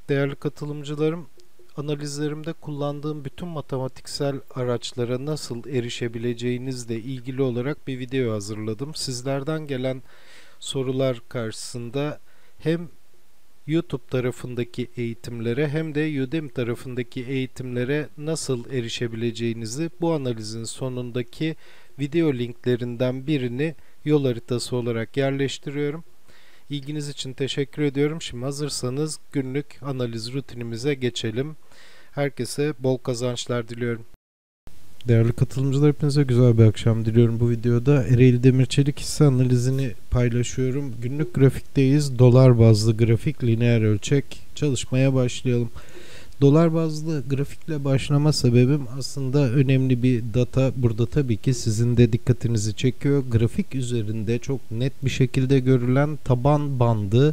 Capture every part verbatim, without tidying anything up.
Değerli katılımcılarım, analizlerimde kullandığım bütün matematiksel araçlara nasıl erişebileceğinizle ilgili olarak bir video hazırladım. Sizlerden gelen sorular karşısında hem YouTube tarafındaki eğitimlere hem de Udemy tarafındaki eğitimlere nasıl erişebileceğinizi bu analizin sonundaki video linklerinden birini yol haritası olarak yerleştiriyorum. İlginiz için teşekkür ediyorum. Şimdi hazırsanız günlük analiz rutinimize geçelim. Herkese bol kazançlar diliyorum. Değerli katılımcılar, hepinize güzel bir akşam diliyorum. Bu videoda Ereğli Demir Çelik hisse analizini paylaşıyorum. Günlük grafikteyiz. Dolar bazlı grafik, lineer ölçek. Çalışmaya başlayalım. Dolar bazlı grafikle başlama sebebim aslında önemli bir data. Burada tabii ki sizin de dikkatinizi çekiyor. Grafik üzerinde çok net bir şekilde görülen taban bandı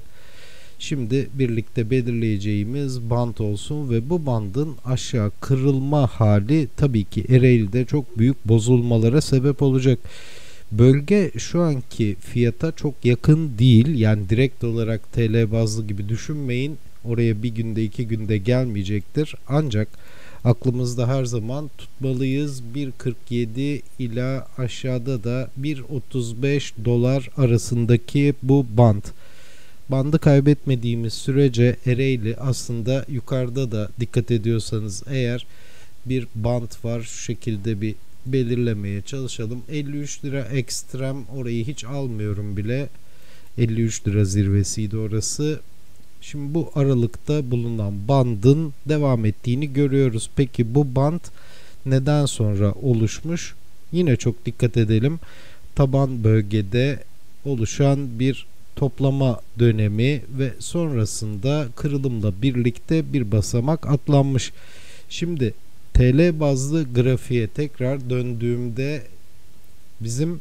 şimdi birlikte belirleyeceğimiz band olsun ve bu bandın aşağı kırılma hali tabii ki Ereğli'de çok büyük bozulmalara sebep olacak. Bölge şu anki fiyata çok yakın değil, yani direkt olarak T L bazlı gibi düşünmeyin. Oraya bir günde iki günde gelmeyecektir. Ancak aklımızda her zaman tutmalıyız. bir kırk yedi ila aşağıda da bir otuz beş dolar arasındaki bu band. Bandı kaybetmediğimiz sürece Ereğli aslında yukarıda da dikkat ediyorsanız eğer bir band var, şu şekilde bir belirlemeye çalışalım. elli üç lira ekstrem, orayı hiç almıyorum bile. elli üç lira zirvesiydi orası. Şimdi bu aralıkta bulunan bandın devam ettiğini görüyoruz. Peki bu band neden sonra oluşmuş? Yine çok dikkat edelim. Taban bölgede oluşan bir toplama dönemi ve sonrasında kırılımla birlikte bir basamak atlanmış. Şimdi T L bazlı grafiğe tekrar döndüğümde bizim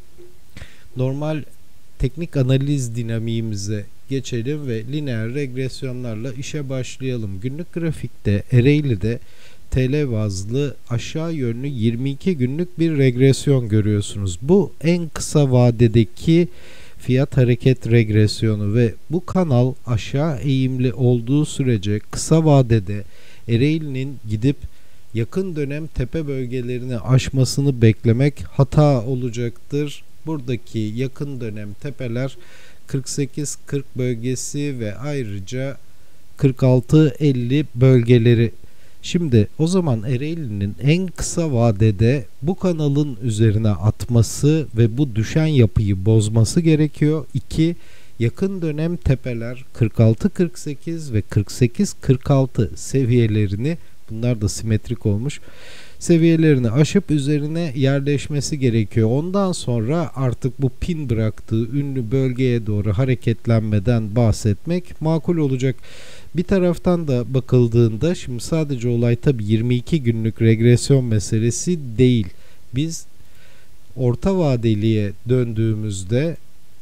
normal teknik analiz dinamiğimize geçelim ve lineer regresyonlarla işe başlayalım. Günlük grafikte Ereğli'de T L bazlı aşağı yönlü yirmi iki günlük bir regresyon görüyorsunuz. Bu en kısa vadedeki fiyat hareket regresyonu ve bu kanal aşağı eğimli olduğu sürece kısa vadede Ereğli'nin gidip yakın dönem tepe bölgelerini aşmasını beklemek hata olacaktır. Buradaki yakın dönem tepeler kırk sekiz kırk bölgesi ve ayrıca kırk altı elli bölgeleri. Şimdi o zaman Ereğli'nin en kısa vadede bu kanalın üzerine atması ve bu düşen yapıyı bozması gerekiyor. iki Yakın dönem tepeler kırk altı kırk sekiz ve kırk sekiz kırk altı seviyelerini, bunlar da simetrik olmuş, seviyelerini aşıp üzerine yerleşmesi gerekiyor. Ondan sonra artık bu pin bıraktığı ünlü bölgeye doğru hareketlenmeden bahsetmek makul olacak. Bir taraftan da bakıldığında şimdi sadece olay tabi yirmi iki günlük regresyon meselesi değil. Biz orta vadeliye döndüğümüzde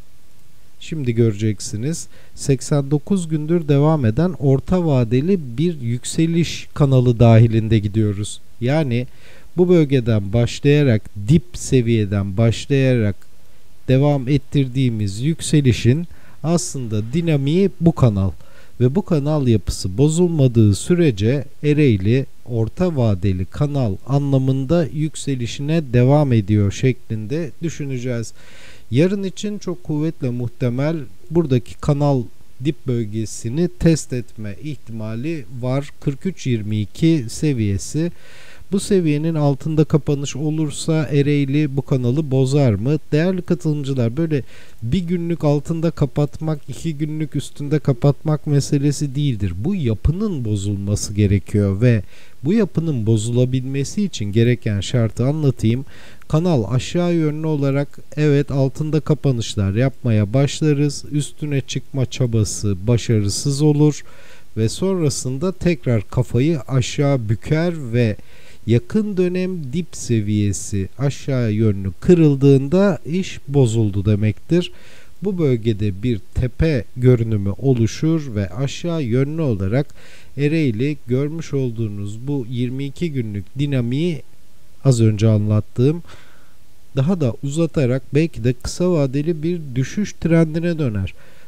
şimdi göreceksiniz seksen dokuz gündür devam eden orta vadeli bir yükseliş kanalı dahilinde gidiyoruz. Yani bu bölgeden başlayarak, dip seviyeden başlayarak devam ettirdiğimiz yükselişin aslında dinamiği bu kanal ve bu kanal yapısı bozulmadığı sürece Ereğli orta vadeli kanal anlamında yükselişine devam ediyor şeklinde düşüneceğiz. Yarın için çok kuvvetle muhtemel buradaki kanal dip bölgesini test etme ihtimali var. kırk üç yirmi iki seviyesi. Bu seviyenin altında kapanış olursa Ereğli bu kanalı bozar mı? Değerli katılımcılar, böyle bir günlük altında kapatmak, iki günlük üstünde kapatmak meselesi değildir. Bu yapının bozulması gerekiyor ve bu yapının bozulabilmesi için gereken şartı anlatayım. Kanal aşağı yönlü olarak evet altında kapanışlar yapmaya başlarız. Üstüne çıkma çabası başarısız olur ve sonrasında tekrar kafayı aşağı büker ve yakın dönem dip seviyesi aşağı yönlü kırıldığında iş bozuldu demektir. Bu bölgede bir tepe görünümü oluşur ve aşağı yönlü olarak Ereğli görmüş olduğunuz bu yirmi iki günlük dinamiği az önce anlattığım daha da uzatarak belki de kısa vadeli bir düşüş trendine döner.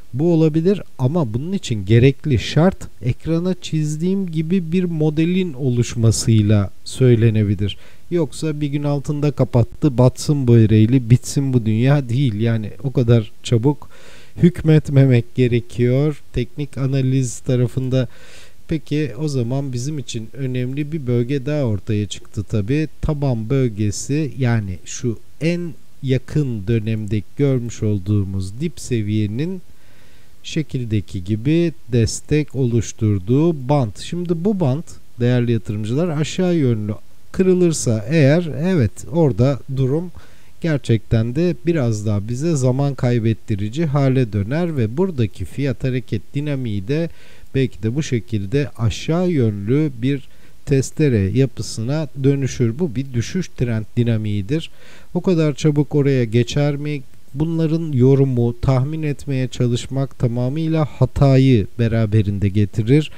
Bu olabilir ama bunun için gerekli şart ekrana çizdiğim gibi bir modelin oluşmasıyla söylenebilir. Yoksa bir gün altında kapattı, batsın bu Ereğli, bitsin bu dünya değil. Yani o kadar çabuk hükmetmemek gerekiyor teknik analiz tarafında. Peki o zaman bizim için önemli bir bölge daha ortaya çıktı tabi. Taban bölgesi, yani şu en yakın dönemde görmüş olduğumuz dip seviyenin şekildeki gibi destek oluşturduğu bant. Şimdi bu bant değerli yatırımcılar aşağı yönlü kırılırsa eğer, evet, orada durum gerçekten de biraz daha bize zaman kaybettirici hale döner ve buradaki fiyat hareket dinamiği de belki de bu şekilde aşağı yönlü bir testere yapısına dönüşür. Bu bir düşüş trend dinamiğidir. O kadar çabuk oraya geçer mi? Bunların yorumu, tahmin etmeye çalışmak tamamıyla hatayı beraberinde getirir.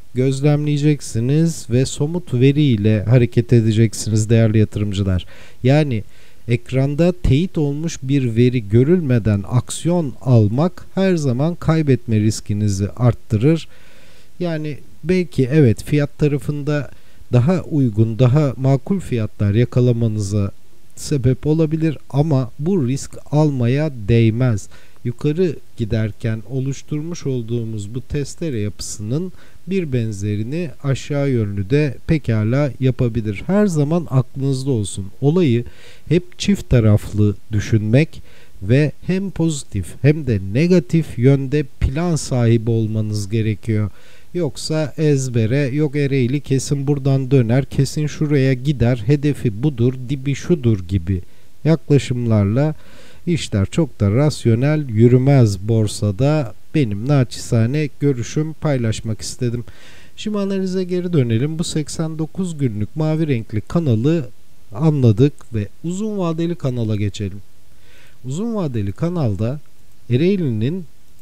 Gözlemleyeceksiniz ve somut veriyle hareket edeceksiniz değerli yatırımcılar. Yani ekranda teyit olmuş bir veri görülmeden aksiyon almak her zaman kaybetme riskinizi arttırır. Yani belki evet, fiyat tarafında daha uygun, daha makul fiyatlar yakalamanıza sebep olabilir ama bu risk almaya değmez. Yukarı giderken oluşturmuş olduğumuz bu testere yapısının bir benzerini aşağı yönlü de pekala yapabilir. Her zaman aklınızda olsun. Olayı hep çift taraflı düşünmek ve hem pozitif hem de negatif yönde plan sahibi olmanız gerekiyor. Yoksa ezbere, yok Ereğli kesin buradan döner, kesin şuraya gider, hedefi budur, dibi şudur gibi yaklaşımlarla işler çok da rasyonel yürümez borsada. Benim naçizane görüşüm, paylaşmak istedim. Şimdi analize geri dönelim. Bu seksen dokuz günlük mavi renkli kanalı anladık ve uzun vadeli kanala geçelim. Uzun vadeli kanalda Ereğli'nin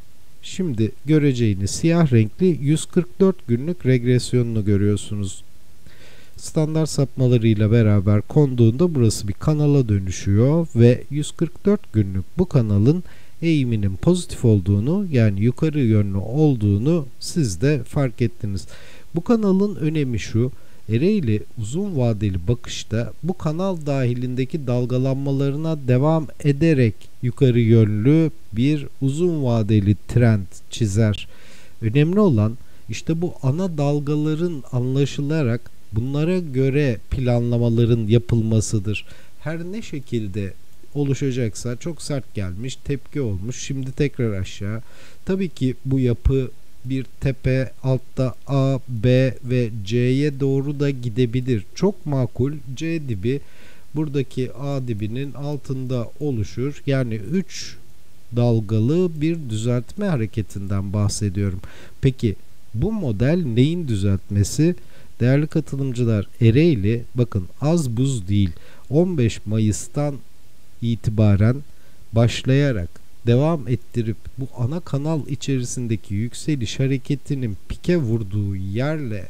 şimdi göreceğiniz siyah renkli yüz kırk dört günlük regresyonunu görüyorsunuz. Standart sapmalarıyla beraber konduğunda burası bir kanala dönüşüyor ve yüz kırk dört günlük bu kanalın eğiminin pozitif olduğunu, yani yukarı yönlü olduğunu siz de fark ettiniz. Bu kanalın önemi şu: Ereğli uzun vadeli bakışta bu kanal dahilindeki dalgalanmalarına devam ederek yukarı yönlü bir uzun vadeli trend çizer. Önemli olan işte bu ana dalgaların anlaşılarak bunlara göre planlamaların yapılmasıdır. Her ne şekilde oluşacaksa, çok sert gelmiş, tepki olmuş, şimdi tekrar aşağı. Tabii ki bu yapı bir tepe, altta A, B ve C'ye doğru da gidebilir. Çok makul C dibi buradaki A dibinin altında oluşur. Yani üç dalgalı bir düzeltme hareketinden bahsediyorum. Peki bu model neyin düzeltmesi? Değerli katılımcılar, Ereğli bakın az buz değil, on beş Mayıs'tan itibaren başlayarak devam ettirip bu ana kanal içerisindeki yükseliş hareketinin pike vurduğu yerle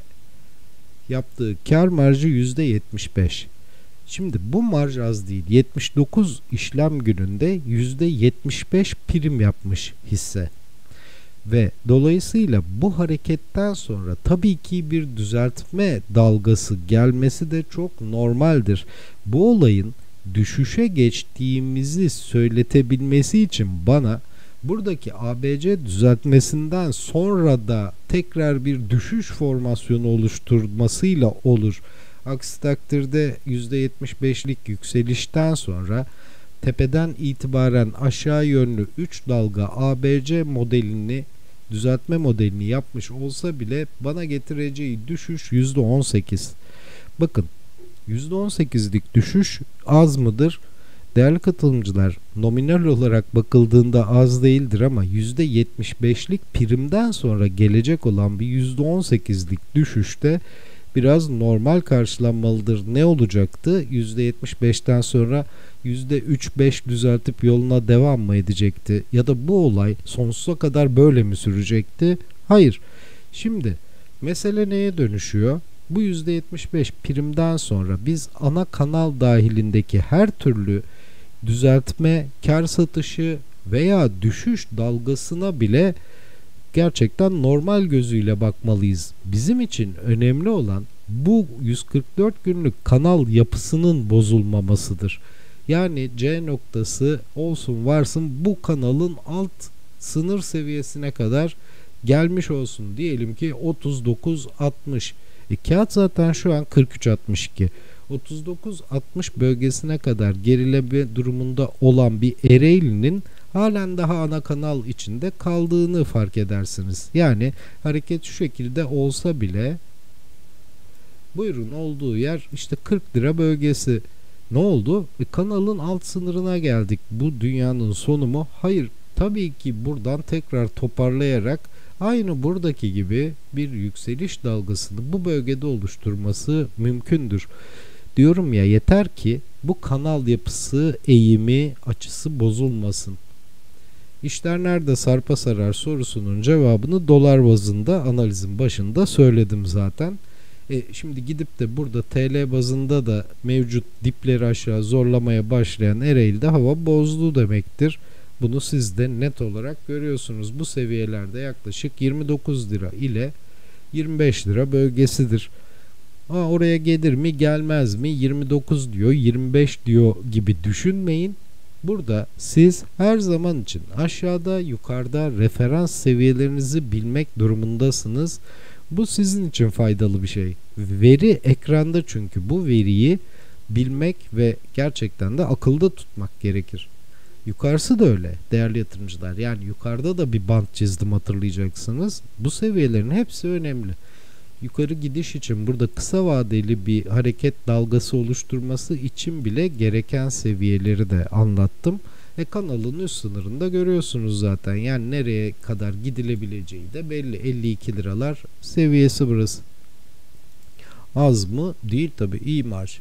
yaptığı kar marjı yüzde yetmiş beş. Şimdi bu marj az değil. yetmiş dokuz işlem gününde yüzde yetmiş beş prim yapmış hisse. Ve dolayısıyla bu hareketten sonra tabii ki bir düzeltme dalgası gelmesi de çok normaldir. Bu olayın düşüşe geçtiğimizi söyletebilmesi için bana buradaki A B C düzeltmesinden sonra da tekrar bir düşüş formasyonu oluşturmasıyla olur. Aksi takdirde yüzde yetmiş beşlik yükselişten sonra tepeden itibaren aşağı yönlü üç dalga A B C modelini, düzeltme modelini yapmış olsa bile bana getireceği düşüş yüzde on sekiz. Bakın, yüzde on sekizlik düşüş az mıdır? Değerli katılımcılar, nominal olarak bakıldığında az değildir ama yüzde yetmiş beşlik primden sonra gelecek olan bir yüzde on sekizlik düşüşte biraz normal karşılanmalıdır. Ne olacaktı? yüzde yetmiş beşten sonra yüzde üç beş düzeltip yoluna devam mı edecekti? Ya da bu olay sonsuza kadar böyle mi sürecekti? Hayır. Şimdi mesele neye dönüşüyor? Bu yüzde yetmiş beş primden sonra biz ana kanal dahilindeki her türlü düzeltme, kar satışı, veya düşüş dalgasına bile gerçekten normal gözüyle bakmalıyız. Bizim için önemli olan bu yüz kırk dört günlük kanal yapısının bozulmamasıdır. Yani C noktası olsun varsın bu kanalın alt sınır seviyesine kadar gelmiş olsun. Diyelim ki otuz dokuz altmış. E, kağıt zaten şu an kırk üç altmış iki. otuz dokuz altmış bölgesine kadar gerileme durumunda olan bir Ereğli'nin halen daha ana kanal içinde kaldığını fark edersiniz. Yani hareket şu şekilde olsa bile buyurun olduğu yer işte kırk lira bölgesi. Ne oldu? E, kanalın alt sınırına geldik. Bu dünyanın sonu mu? Hayır. Tabii ki buradan tekrar toparlayarak aynı buradaki gibi bir yükseliş dalgasını bu bölgede oluşturması mümkündür. Diyorum ya, yeter ki bu kanal yapısı, eğimi, açısı bozulmasın. İşler nerede sarpa sarar sorusunun cevabını dolar bazında analizin başında söyledim zaten. E, şimdi gidip de burada T L bazında da mevcut dipleri aşağı zorlamaya başlayan Ereğli'de hava bozdu demektir. Bunu siz de net olarak görüyorsunuz. Bu seviyelerde yaklaşık yirmi dokuz lira ile yirmi beş lira bölgesidir. Aa, oraya gelir mi gelmez mi, yirmi dokuz diyor yirmi beş diyor gibi düşünmeyin. Burada siz her zaman için aşağıda yukarıda referans seviyelerinizi bilmek durumundasınız. Bu sizin için faydalı bir şey. Veri ekranda, çünkü bu veriyi bilmek ve gerçekten de akılda tutmak gerekir. Yukarısı da öyle değerli yatırımcılar. Yani yukarıda da bir bant çizdim, hatırlayacaksınız. Bu seviyelerin hepsi önemli. Yukarı gidiş için burada kısa vadeli bir hareket dalgası oluşturması için bile gereken seviyeleri de anlattım. E kanalın üst sınırında görüyorsunuz zaten. Yani nereye kadar gidilebileceği de belli. elli iki liralar seviyesi burası. Az mı? Değil tabi, iyi marj.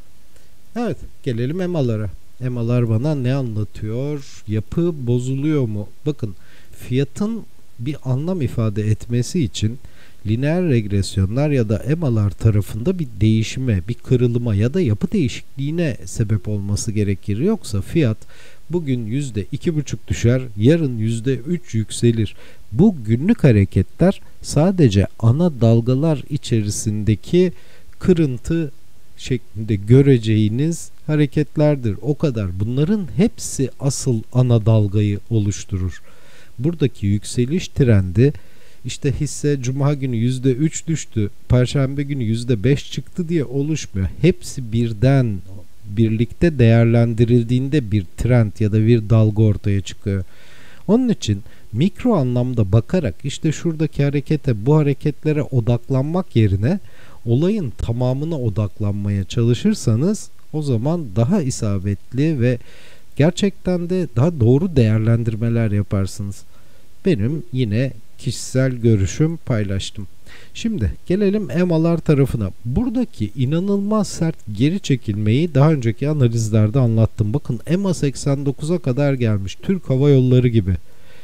Evet, gelelim E M A'lara. E M A'lar bana ne anlatıyor? Yapı bozuluyor mu? Bakın, fiyatın bir anlam ifade etmesi için lineer regresyonlar ya da E M A'lar tarafında bir değişime, bir kırılıma ya da yapı değişikliğine sebep olması gerekir. Yoksa fiyat bugün yüzde iki buçuk düşer, yarın yüzde üç yükselir. Bu günlük hareketler sadece ana dalgalar içerisindeki kırıntı şeklinde göreceğiniz hareketlerdir. O kadar. Bunların hepsi asıl ana dalgayı oluşturur. Buradaki yükseliş trendi işte hisse cuma günü yüzde üç düştü, perşembe günü yüzde beş çıktı diye oluşmuyor. Hepsi birden birlikte değerlendirildiğinde bir trend ya da bir dalga ortaya çıkıyor. Onun için mikro anlamda bakarak işte şuradaki harekete, bu hareketlere odaklanmak yerine olayın tamamına odaklanmaya çalışırsanız o zaman daha isabetli ve gerçekten de daha doğru değerlendirmeler yaparsınız. Benim yine kişisel görüşüm paylaştım. Şimdi gelelim E M A'lar tarafına. Buradaki inanılmaz sert geri çekilmeyi daha önceki analizlerde anlattım. Bakın E M A seksen dokuza kadar gelmiş. Türk Hava Yolları gibi.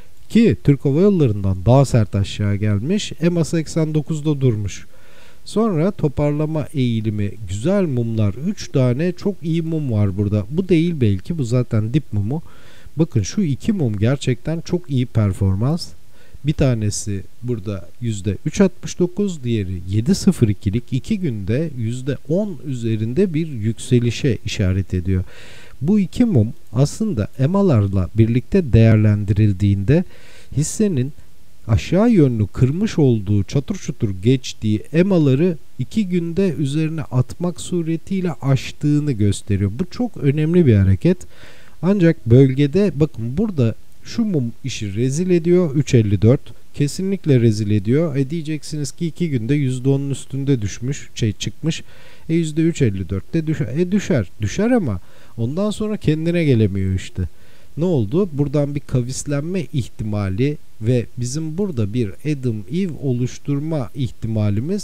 Ki Türk Hava Yolları'ndan daha sert aşağı gelmiş. E M A seksen dokuzda durmuş. Sonra toparlama eğilimi, güzel mumlar. üç tane çok iyi mum var burada. Bu değil belki, bu zaten dip mumu. Bakın şu iki mum gerçekten çok iyi performans. Bir tanesi burada yüzde üç altmış dokuz, diğeri yedi sıfır ikilik iki günde yüzde on üzerinde bir yükselişe işaret ediyor. Bu iki mum aslında E M A'larla birlikte değerlendirildiğinde hissenin aşağı yönlü kırmış olduğu, çatır çutur geçtiği E M A'ları iki günde üzerine atmak suretiyle aştığını gösteriyor. Bu çok önemli bir hareket. Ancak bölgede bakın burada şu mum işi rezil ediyor. üç elli dört kesinlikle rezil ediyor. E diyeceksiniz ki iki günde yüzde onun üstünde düşmüş, şey çıkmış. E yüzde üç elli dörtte düşer. E düşer. Düşer ama ondan sonra kendine gelemiyor işte. Ne oldu? Buradan bir kavislenme ihtimali ve bizim burada bir Adam Eve oluşturma ihtimalimiz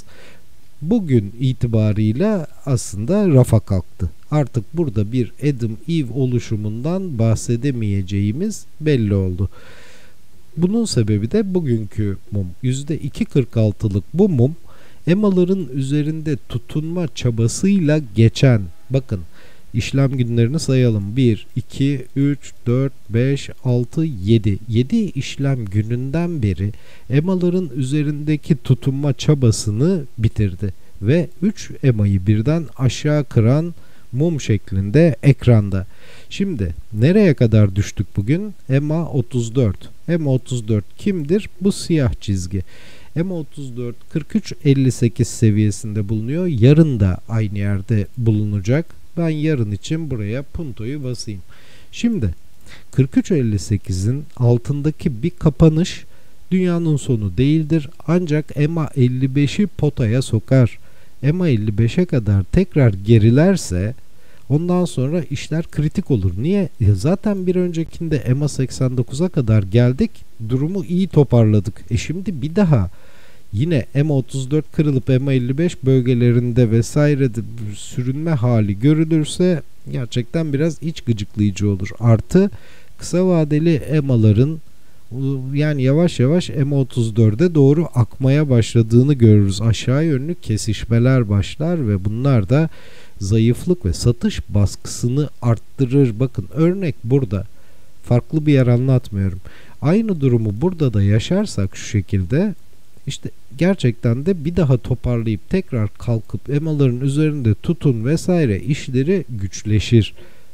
bugün itibarıyla aslında rafa kalktı. Artık burada bir Adam Eve oluşumundan bahsedemeyeceğimiz belli oldu. Bunun sebebi de bugünkü mum. yüzde iki kırk altılık bu mum E M A'ların üzerinde tutunma çabasıyla geçen, bakın işlem günlerini sayalım. bir, iki, üç, dört, beş, altı, yedi. yedi işlem gününden beri E M A'ların üzerindeki tutunma çabasını bitirdi ve üç E M A'yı birden aşağı kıran mum şeklinde ekranda. Şimdi nereye kadar düştük bugün? E M A otuz dört. E M A otuz dört kimdir? Bu siyah çizgi. E M A otuz dört kırk üç elli sekiz seviyesinde bulunuyor. Yarın da aynı yerde bulunacak. Ben yarın için buraya puntoyu basayım. Şimdi kırk üç elli sekizin altındaki bir kapanış dünyanın sonu değildir. Ancak E M A elli beşi potaya sokar. E M A elli beşe kadar tekrar gerilerse ondan sonra işler kritik olur. Niye? Ya zaten bir öncekinde E M A seksen dokuza kadar geldik. Durumu iyi toparladık. E şimdi bir daha yine E M A otuz dört kırılıp E M A elli beş bölgelerinde vesairede sürünme hali görülürse gerçekten biraz iç gıcıklayıcı olur. Artı kısa vadeli E M A'ların yani yavaş yavaş E M A otuz dörde doğru akmaya başladığını görürüz. Aşağı yönlü kesişmeler başlar ve bunlar da zayıflık ve satış baskısını arttırır. Bakın örnek burada. Farklı bir yer anlatmıyorum. Aynı durumu burada da yaşarsak şu şekilde işte gerçekten de bir daha toparlayıp tekrar kalkıp E M A'ların üzerinde tutun vesaire işleri güçleşir.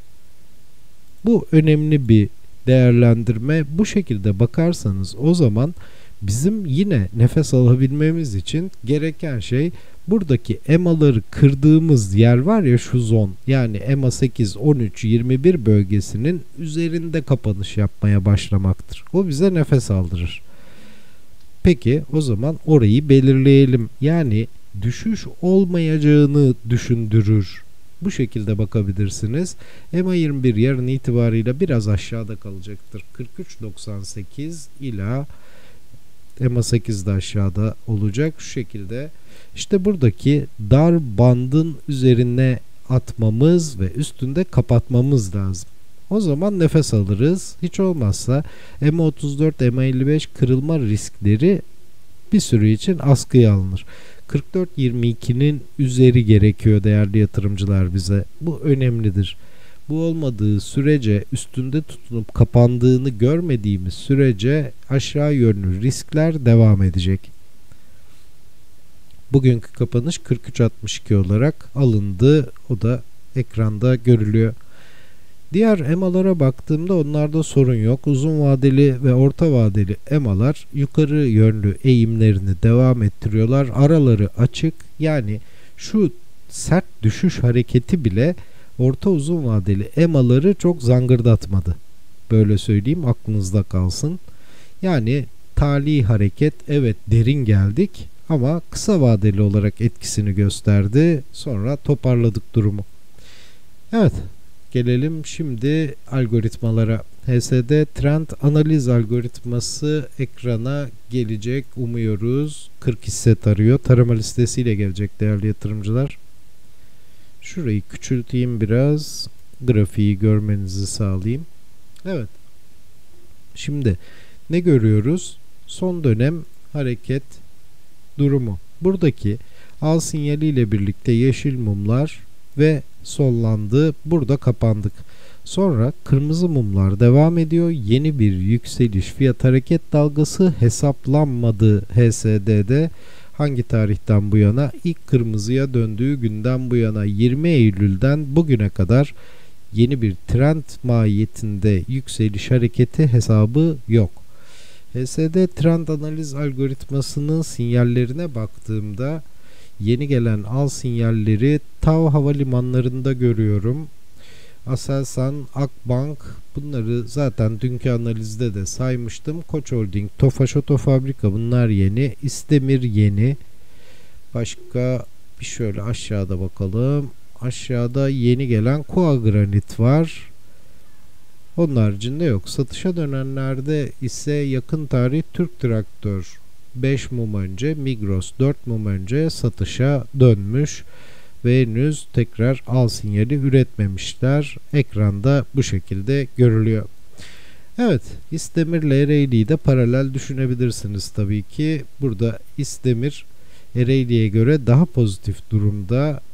Bu önemli bir değerlendirme. Bu şekilde bakarsanız o zaman bizim yine nefes alabilmemiz için gereken şey buradaki E M A'ları kırdığımız yer var ya, şu zon, yani E M A sekiz, on üç, yirmi bir bölgesinin üzerinde kapanış yapmaya başlamaktır. O bize nefes aldırır. Peki o zaman orayı belirleyelim. Yani düşüş olmayacağını düşündürür. Bu şekilde bakabilirsiniz. E M A yirmi bir yarın itibarıyla biraz aşağıda kalacaktır. kırk üç doksan sekiz ila E M A sekiz de aşağıda olacak. Şu şekilde işte buradaki dar bandın üzerine atmamız ve üstünde kapatmamız lazım. O zaman nefes alırız. Hiç olmazsa E M A otuz dört, E M A elli beş kırılma riskleri bir süre için askıya alınır. kırk dört yirmi ikinin üzeri gerekiyor değerli yatırımcılar bize. Bu önemlidir. Bu olmadığı sürece, üstünde tutunup kapandığını görmediğimiz sürece aşağı yönlü riskler devam edecek. Bugünkü kapanış kırk üç altmış iki olarak alındı. O da ekranda görülüyor. Diğer E M A'lara baktığımda onlarda sorun yok. Uzun vadeli ve orta vadeli E M A'lar yukarı yönlü eğimlerini devam ettiriyorlar. Araları açık. Yani şu sert düşüş hareketi bile orta uzun vadeli E M A'ları çok zangırdatmadı. Böyle söyleyeyim, aklınızda kalsın. Yani tali hareket, evet derin geldik ama kısa vadeli olarak etkisini gösterdi. Sonra toparladık durumu. Evet. Gelelim şimdi algoritmalara. H S D trend analiz algoritması ekrana gelecek umuyoruz. kırk hisse tarıyor. Tarama listesiyle gelecek değerli yatırımcılar. Şurayı küçülteyim biraz. Grafiği görmenizi sağlayayım. Evet. Şimdi ne görüyoruz? Son dönem hareket durumu. Buradaki al sinyaliyle birlikte yeşil mumlar ve sollandı. Burada kapandık. Sonra kırmızı mumlar devam ediyor. Yeni bir yükseliş, fiyat hareket dalgası hesaplanmadı H S D'de. Hangi tarihten bu yana? İlk kırmızıya döndüğü günden bu yana yirmi Eylül'den bugüne kadar yeni bir trend mahiyetinde yükseliş hareketi hesabı yok. H S D trend analiz algoritmasının sinyallerine baktığımda yeni gelen al sinyalleri Tav havalimanlarında görüyorum. Aselsan, Akbank, bunları zaten dünkü analizde de saymıştım. Koç Holding, Tofaş Otofabrika, bunlar yeni. İstemir yeni. Başka bir şöyle aşağıda bakalım. Aşağıda yeni gelen Koa Granit var. Onun haricinde yok. Satışa dönenlerde ise yakın tarih Türk Traktör beş mum önce, Migros dört mum önce satışa dönmüş ve henüz tekrar al sinyali üretmemişler. Ekranda bu şekilde görülüyor. Evet, İsdemir ile Ereğli'yi de paralel düşünebilirsiniz tabii ki. Burada İsdemir Ereğli'ye göre daha pozitif durumda.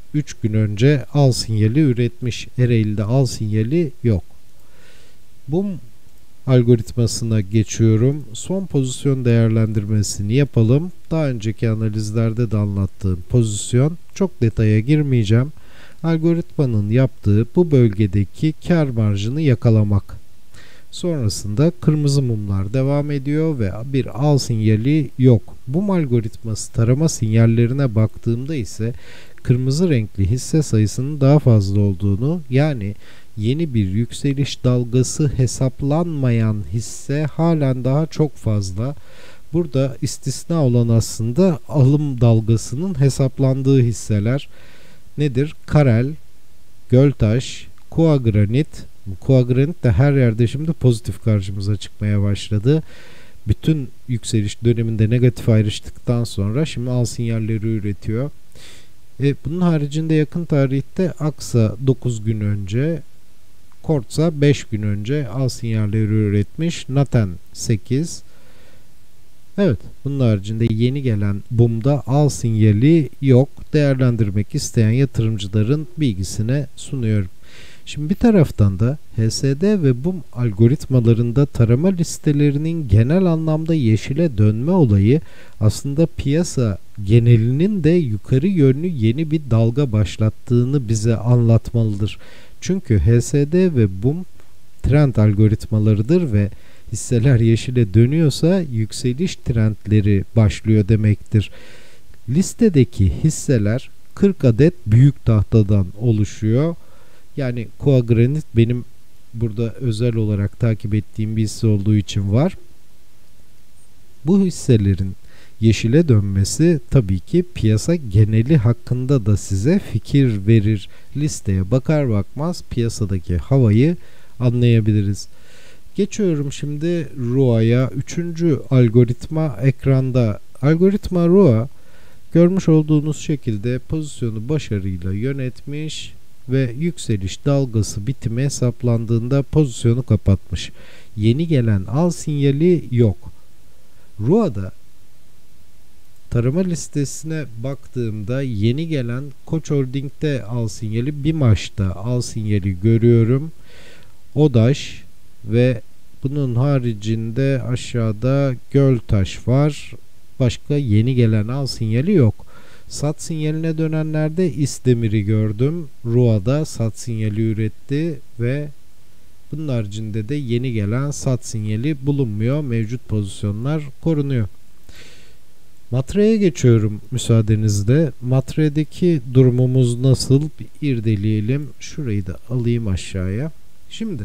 üç gün önce al sinyali üretmiş. Ereğli'de al sinyali yok. Bu algoritmasına geçiyorum. Son pozisyon değerlendirmesini yapalım. Daha önceki analizlerde de anlattığım pozisyon, çok detaya girmeyeceğim. Algoritmanın yaptığı bu bölgedeki kar marjını yakalamak. Sonrasında kırmızı mumlar devam ediyor ve bir al sinyali yok. Bu algoritması tarama sinyallerine baktığımda ise kırmızı renkli hisse sayısının daha fazla olduğunu, yani yeni bir yükseliş dalgası hesaplanmayan hisse halen daha çok fazla. Burada istisna olan aslında alım dalgasının hesaplandığı hisseler nedir? Karel, Göltaş, Kuagranit. Kuagranit de her yerde şimdi pozitif karşımıza çıkmaya başladı. Bütün yükseliş döneminde negatif ayrıştıktan sonra şimdi al sinyalleri üretiyor. E, bunun haricinde yakın tarihte Aksa dokuz gün önce, Kortsa beş gün önce al sinyalleri üretmiş. Naten sekiz. Evet, bunun haricinde yeni gelen B U M'da al sinyali yok. Değerlendirmek isteyen yatırımcıların bilgisine sunuyorum. Şimdi bir taraftan da H S D ve B U M algoritmalarında tarama listelerinin genel anlamda yeşile dönme olayı aslında piyasa genelinin de yukarı yönlü yeni bir dalga başlattığını bize anlatmalıdır. Çünkü H S D ve B U M trend algoritmalarıdır ve hisseler yeşile dönüyorsa yükseliş trendleri başlıyor demektir. Listedeki hisseler kırk adet büyük tahtadan oluşuyor. Yani Kuagranit benim burada özel olarak takip ettiğim bir hisse olduğu için var. Bu hisselerin yeşile dönmesi tabii ki piyasa geneli hakkında da size fikir verir. Listeye bakar bakmaz piyasadaki havayı anlayabiliriz. Geçiyorum şimdi R U A'ya. Üçüncü algoritma ekranda. Algoritma R U A görmüş olduğunuz şekilde pozisyonu başarıyla yönetmiş ve yükseliş dalgası bitimi hesaplandığında pozisyonu kapatmış. Yeni gelen al sinyali yok. R U A'da tarama listesine baktığımda yeni gelen Koç Holding'de al sinyali, BİMAŞ'ta al sinyali görüyorum. ODAŞ ve bunun haricinde aşağıda Göltaş var. Başka yeni gelen al sinyali yok. Sat sinyaline dönenlerde İsdemir'i gördüm. R U A'da sat sinyali üretti ve bunun haricinde de yeni gelen sat sinyali bulunmuyor. Mevcut pozisyonlar korunuyor. Matre'ye geçiyorum müsaadenizle. Matre'deki durumumuz nasıl? Bir irdeleyelim. Şurayı da alayım aşağıya. Şimdi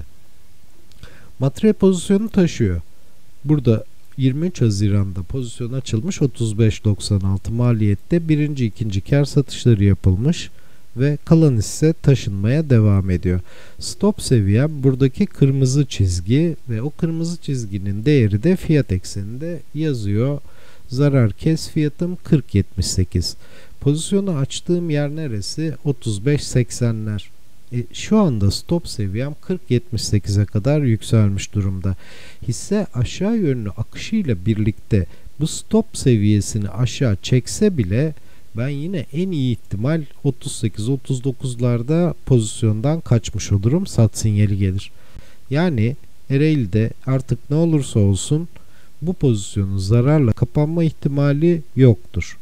Matre pozisyonu taşıyor. Burada yirmi üç Haziran'da pozisyon açılmış, otuz beş doksan altı maliyette birinci ikinci kar satışları yapılmış ve kalan hisse taşınmaya devam ediyor. Stop seviyem buradaki kırmızı çizgi ve o kırmızı çizginin değeri de fiyat ekseninde yazıyor. Zarar kes fiyatım kırk yetmiş sekiz. Pozisyonu açtığım yer neresi? otuz beş seksenler. E, şu anda stop seviyem kırk yetmiş sekize kadar yükselmiş durumda. Hisse aşağı yönlü akışıyla birlikte bu stop seviyesini aşağı çekse bile ben yine en iyi ihtimal otuz sekiz otuz dokuzlarda pozisyondan kaçmış olurum. Sat sinyali gelir. Yani Ereğli'de artık ne olursa olsun bu pozisyonun zararla kapanma ihtimali yoktur.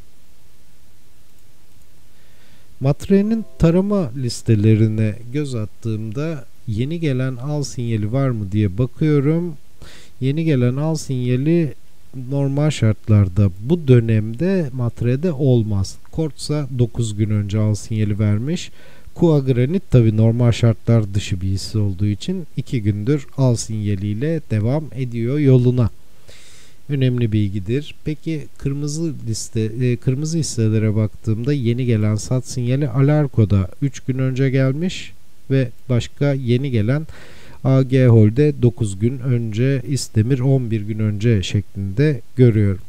Matre'nin tarama listelerine göz attığımda yeni gelen al sinyali var mı diye bakıyorum. Yeni gelen al sinyali normal şartlarda bu dönemde Matre'de olmaz. Kortsa dokuz gün önce al sinyali vermiş. Kuagranit tabi normal şartlar dışı bir hisse olduğu için iki gündür al sinyaliyle devam ediyor yoluna. Önemli bilgidir. Peki kırmızı liste e, kırmızı hisselere baktığımda yeni gelen sat sinyali Alarko'da üç gün önce gelmiş ve başka yeni gelen A G Hold'de dokuz gün önce, İsdemir on bir gün önce şeklinde görüyorum.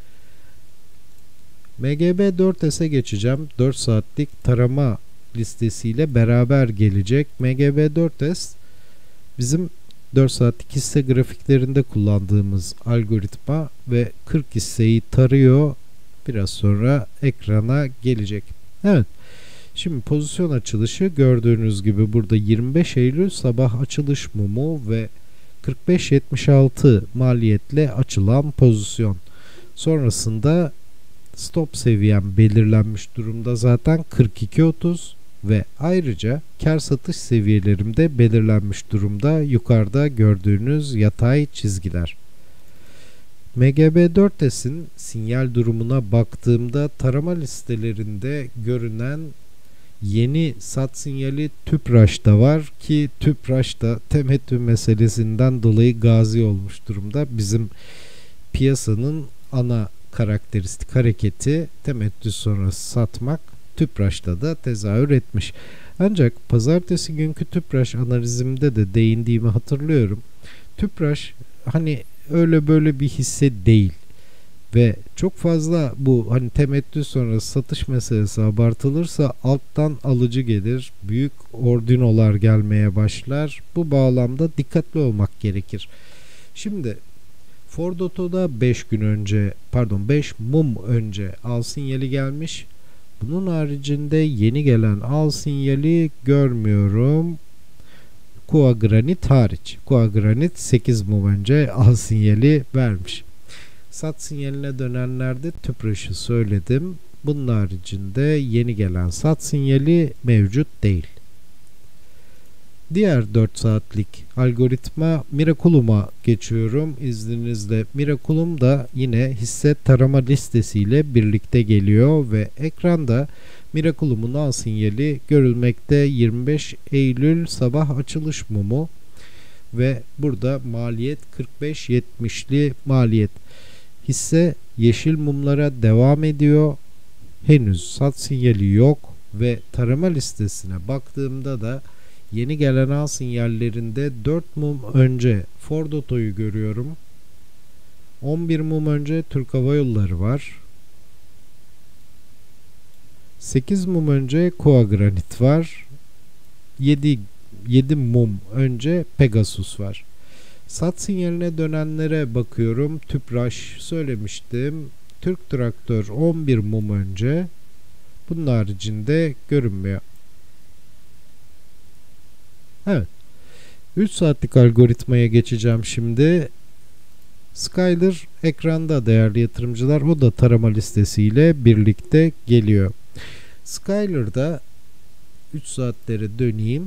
M G B dört S'e geçeceğim. dört saatlik tarama listesiyle beraber gelecek. M G B dört S bizim dört saatlik hisse grafiklerinde kullandığımız algoritma ve kırk hisseyi tarıyor. Biraz sonra ekrana gelecek. Evet. Şimdi pozisyon açılışı gördüğünüz gibi burada yirmi beş Eylül sabah açılış mumu ve kırk beş yetmiş altı maliyetle açılan pozisyon. Sonrasında stop seviyem belirlenmiş durumda zaten kırk iki otuz ve ayrıca kar satış seviyelerim de belirlenmiş durumda, yukarıda gördüğünüz yatay çizgiler. M G B dört S'in sinyal durumuna baktığımda tarama listelerinde görünen yeni sat sinyali Tüpraş'ta var ki Tüpraş da temettü meselesinden dolayı gazi olmuş durumda. Bizim piyasanın ana karakteristik hareketi temettü sonrası satmak, Tüpraş'ta da tezahür etmiş. Ancak pazartesi günkü Tüpraş analizimde de değindiğimi hatırlıyorum. Tüpraş hani öyle böyle bir hisse değil ve çok fazla bu hani temettü sonrası satış meselesi abartılırsa alttan alıcı gelir, büyük ordinolar gelmeye başlar. Bu bağlamda dikkatli olmak gerekir. Şimdi Ford Oto'da beş gün önce pardon beş mum önce al sinyali gelmiş. Bunun haricinde yeni gelen al sinyali görmüyorum. Kua Granit hariç. Kua Granit sekiz mum önce al sinyali vermiş. Sat sinyaline dönenlerde Tüpraş'ı söyledim. Bunun haricinde yeni gelen sat sinyali mevcut değil. Diğer dört saatlik algoritma Miraculum'a geçiyorum. İzninizle Miraculum da yine hisse tarama listesiyle birlikte geliyor ve ekranda Miraculum'un al sinyali görülmekte. yirmi beş Eylül sabah açılış mumu ve burada maliyet kırk beş yetmişli maliyet. Hisse yeşil mumlara devam ediyor. Henüz sat sinyali yok ve tarama listesine baktığımda da yeni gelen al sinyallerinde dört mum önce Ford Oto'yu görüyorum. on bir mum önce Türk Hava Yolları var. sekiz mum önce Kua Granit var. yedi, yedi mum önce Pegasus var. Sat sinyaline dönenlere bakıyorum. Tüpraş söylemiştim. Türk Traktör on bir mum önce. Bunun haricinde görünmüyor. Evet. üç saatlik algoritmaya geçeceğim şimdi. Skyler ekranda değerli yatırımcılar. O da tarama listesiyle birlikte geliyor. Skyler'da üç saatlere döneyim.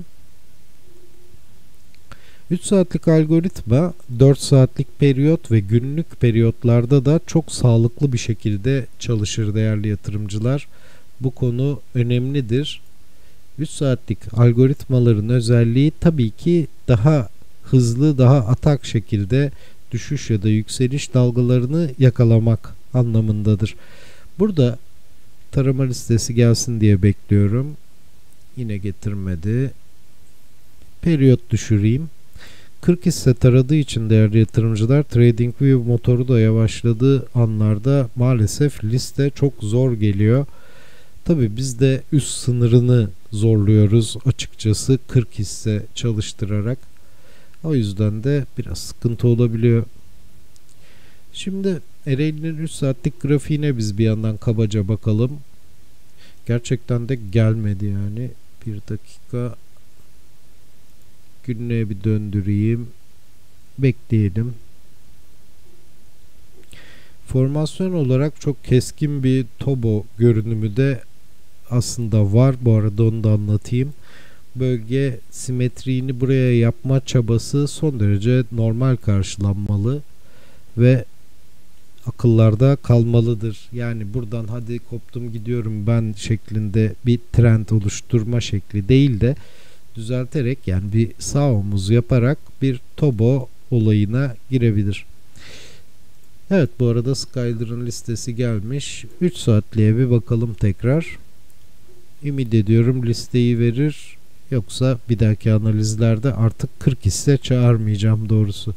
üç saatlik algoritma dört saatlik periyot ve günlük periyotlarda da çok sağlıklı bir şekilde çalışır değerli yatırımcılar. Bu konu önemlidir. üç saatlik algoritmaların özelliği tabii ki daha hızlı, daha atak şekilde düşüş ya da yükseliş dalgalarını yakalamak anlamındadır. Burada tarama listesi gelsin diye bekliyorum. Yine getirmedi. Periyot düşüreyim. kırk hisse taradığı için değerli yatırımcılar TradingView motoru da yavaşladığı anlarda maalesef liste çok zor geliyor. Tabi biz de üst sınırını zorluyoruz açıkçası kırk hisse çalıştırarak. O yüzden de biraz sıkıntı olabiliyor. Şimdi Ereğli'nin üç saatlik grafiğine biz bir yandan kabaca bakalım. Gerçekten de gelmedi yani. Bir dakika. Günlüğe bir döndüreyim. Bekleyelim. Formasyon olarak çok keskin bir Tobo görünümü de aslında var. Bu arada onu da anlatayım. Bölge simetriğini buraya yapma çabası son derece normal karşılanmalı ve akıllarda kalmalıdır. Yani buradan hadi koptum gidiyorum ben şeklinde bir trend oluşturma şekli değil de düzelterek yani bir sağ omuz yaparak bir Tobo olayına girebilir. Evet, bu arada Skyler'ın listesi gelmiş. üç saatliğe bir bakalım tekrar. Ümit ediyorum listeyi verir. Yoksa bir dahaki analizlerde artık kırk hisse çağırmayacağım doğrusu.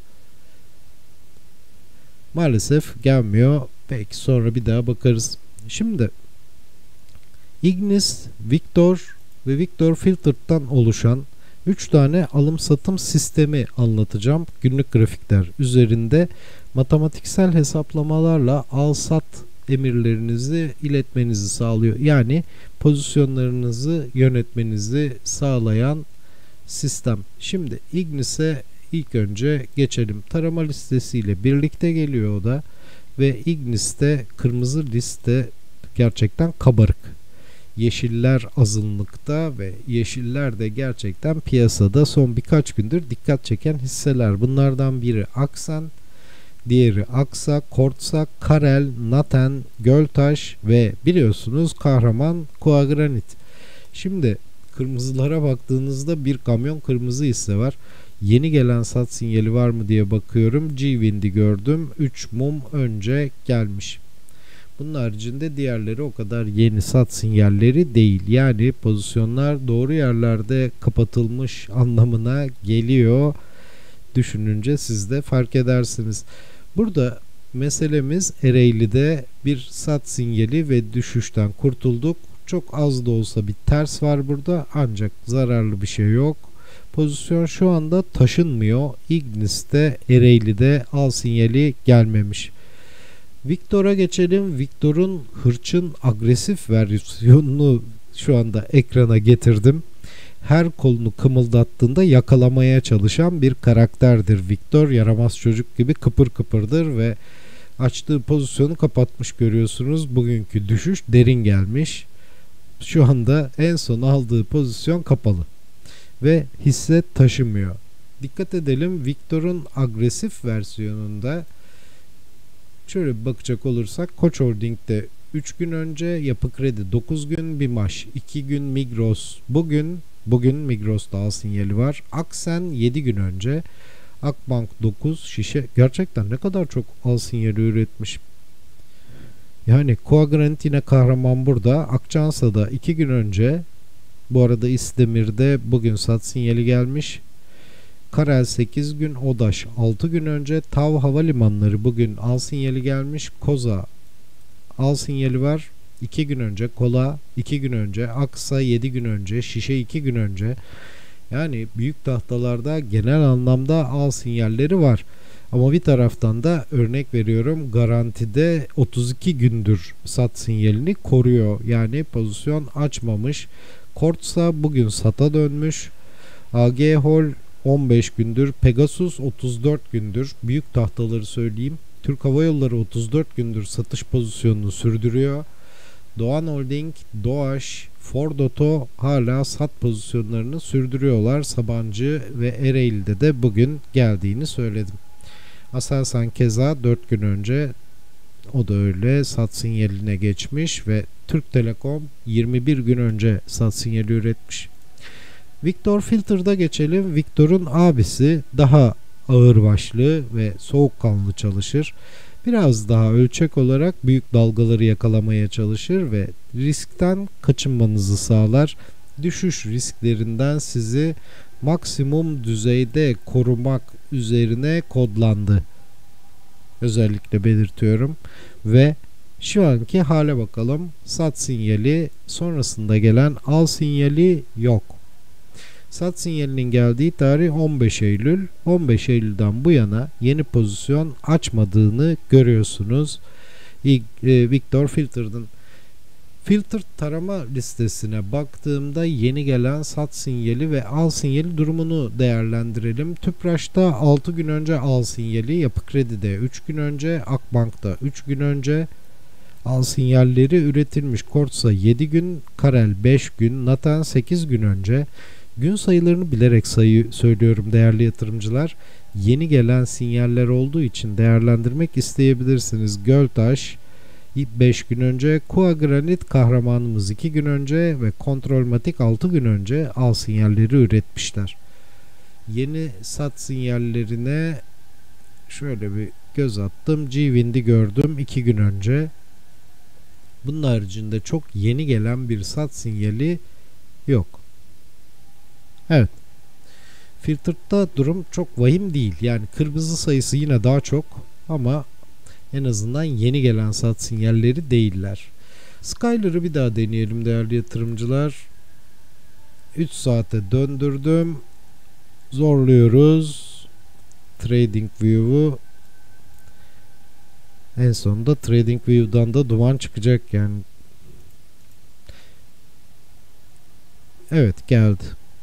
Maalesef gelmiyor. Belki sonra bir daha bakarız. Şimdi Ignis, Victor ve Victor Filtered'dan oluşan üç tane alım satım sistemi anlatacağım. Günlük grafikler üzerinde matematiksel hesaplamalarla al sat emirlerinizi iletmenizi sağlıyor. Yani pozisyonlarınızı yönetmenizi sağlayan sistem. Şimdi Ignis'e ilk önce geçelim. Tarama listesiyle birlikte geliyor o da ve Ignis'te kırmızı liste gerçekten kabarık. Yeşiller azınlıkta ve yeşiller de gerçekten piyasada son birkaç gündür dikkat çeken hisseler. Bunlardan biri Aksen, diğeri Aksa, Kortsa, Karel, Naten, Göltaş ve biliyorsunuz kahraman Koagranit. Şimdi kırmızılara baktığınızda bir kamyon kırmızı hisse var. Yeni gelen sat sinyali var mı diye bakıyorum. G-Wind'i gördüm. üç mum önce gelmiş. Bunun haricinde diğerleri o kadar yeni sat sinyalleri değil. Yani pozisyonlar doğru yerlerde kapatılmış anlamına geliyor. Düşününce siz de fark edersiniz. Burada meselemiz Ereğli'de bir sat sinyali ve düşüşten kurtulduk. Çok az da olsa bir ters var burada ancak zararlı bir şey yok. Pozisyon şu anda taşınmıyor. Ignis'te Ereğli'de al sinyali gelmemiş. Victor'a geçelim. Victor'un hırçın agresif versiyonunu şu anda ekrana getirdim. Her kolunu kımıldattığında yakalamaya çalışan bir karakterdir Victor. Yaramaz çocuk gibi kıpır kıpırdır ve açtığı pozisyonu kapatmış görüyorsunuz. Bugünkü düşüş derin gelmiş. Şu anda en son aldığı pozisyon kapalı ve hisse taşımıyor. Dikkat edelim, Victor'un agresif versiyonunda şöyle bir bakacak olursak Koç Holding'de üç gün önce, Yapı Kredi dokuz gün, BİMAŞ iki gün, Migros bugün bugün Migros'ta al sinyali var. Aksen yedi gün önce, Akbank dokuz, Şişe gerçekten ne kadar çok al sinyali üretmiş. Yani Koagranit yine kahraman burada. Akçansa'da iki gün önce, bu arada İsdemir'de bugün sat sinyali gelmiş. Karel sekiz gün, Odaş altı gün önce, Tav Havalimanları bugün al sinyali gelmiş. Koza al sinyali var iki gün önce, Kola iki gün önce, Aksa yedi gün önce, Şişe iki gün önce. Yani büyük tahtalarda genel anlamda al sinyalleri var. Ama bir taraftan da örnek veriyorum, Garanti'de otuz iki gündür sat sinyalini koruyor. Yani pozisyon açmamış. Kortsa bugün sata dönmüş. A G Hol on beş gündür. Pegasus otuz dört gündür. Büyük tahtaları söyleyeyim. Türk Hava Yolları otuz dört gündür satış pozisyonunu sürdürüyor. Doğan Holding, Doğaş, Ford Oto hala sat pozisyonlarını sürdürüyorlar. Sabancı ve Ereğli'de de bugün geldiğini söyledim. Aselsan keza dört gün önce, o da öyle sat sinyaline geçmiş ve Türk Telekom yirmi bir gün önce sat sinyali üretmiş. Victor Filter'da geçelim. Victor'un abisi daha ağırbaşlı ve soğukkanlı çalışır. Biraz daha ölçek olarak büyük dalgaları yakalamaya çalışır ve riskten kaçınmanızı sağlar. Düşüş risklerinden sizi maksimum düzeyde korumak üzerine kodlandı. Özellikle belirtiyorum ve şu anki hale bakalım. Sat sinyali, sonrasında gelen al sinyali yok. Sat sinyalinin geldiği tarih on beş Eylül. on beş Eylül'den bu yana yeni pozisyon açmadığını görüyorsunuz. Victor Filter'ın Filter tarama listesine baktığımda yeni gelen sat sinyali ve al sinyali durumunu değerlendirelim. Tüpraş'ta altı gün önce al sinyali, Yapı Kredi'de üç gün önce, Akbank'ta üç gün önce al sinyalleri üretilmiş. Kortsa yedi gün, Karel beş gün, Naten sekiz gün önce. Gün sayılarını bilerek sayı söylüyorum değerli yatırımcılar. Yeni gelen sinyaller olduğu için değerlendirmek isteyebilirsiniz. Göltaş beş gün önce, Koagranit kahramanımız iki gün önce ve Kontrolmatik altı gün önce al sinyalleri üretmişler. Yeni sat sinyallerine şöyle bir göz attım. G-Wind'i gördüm iki gün önce. Bunun haricinde çok yeni gelen bir sat sinyali yok. Evet. Filter'da durum çok vahim değil. Yani kırmızı sayısı yine daha çok ama en azından yeni gelen sat sinyalleri değiller. Skyler'ı bir daha deneyelim değerli yatırımcılar. üç saate döndürdüm. Zorluyoruz. Trading View'u. En sonunda TradingView'dan da duman çıkacak yani. Evet, geldi.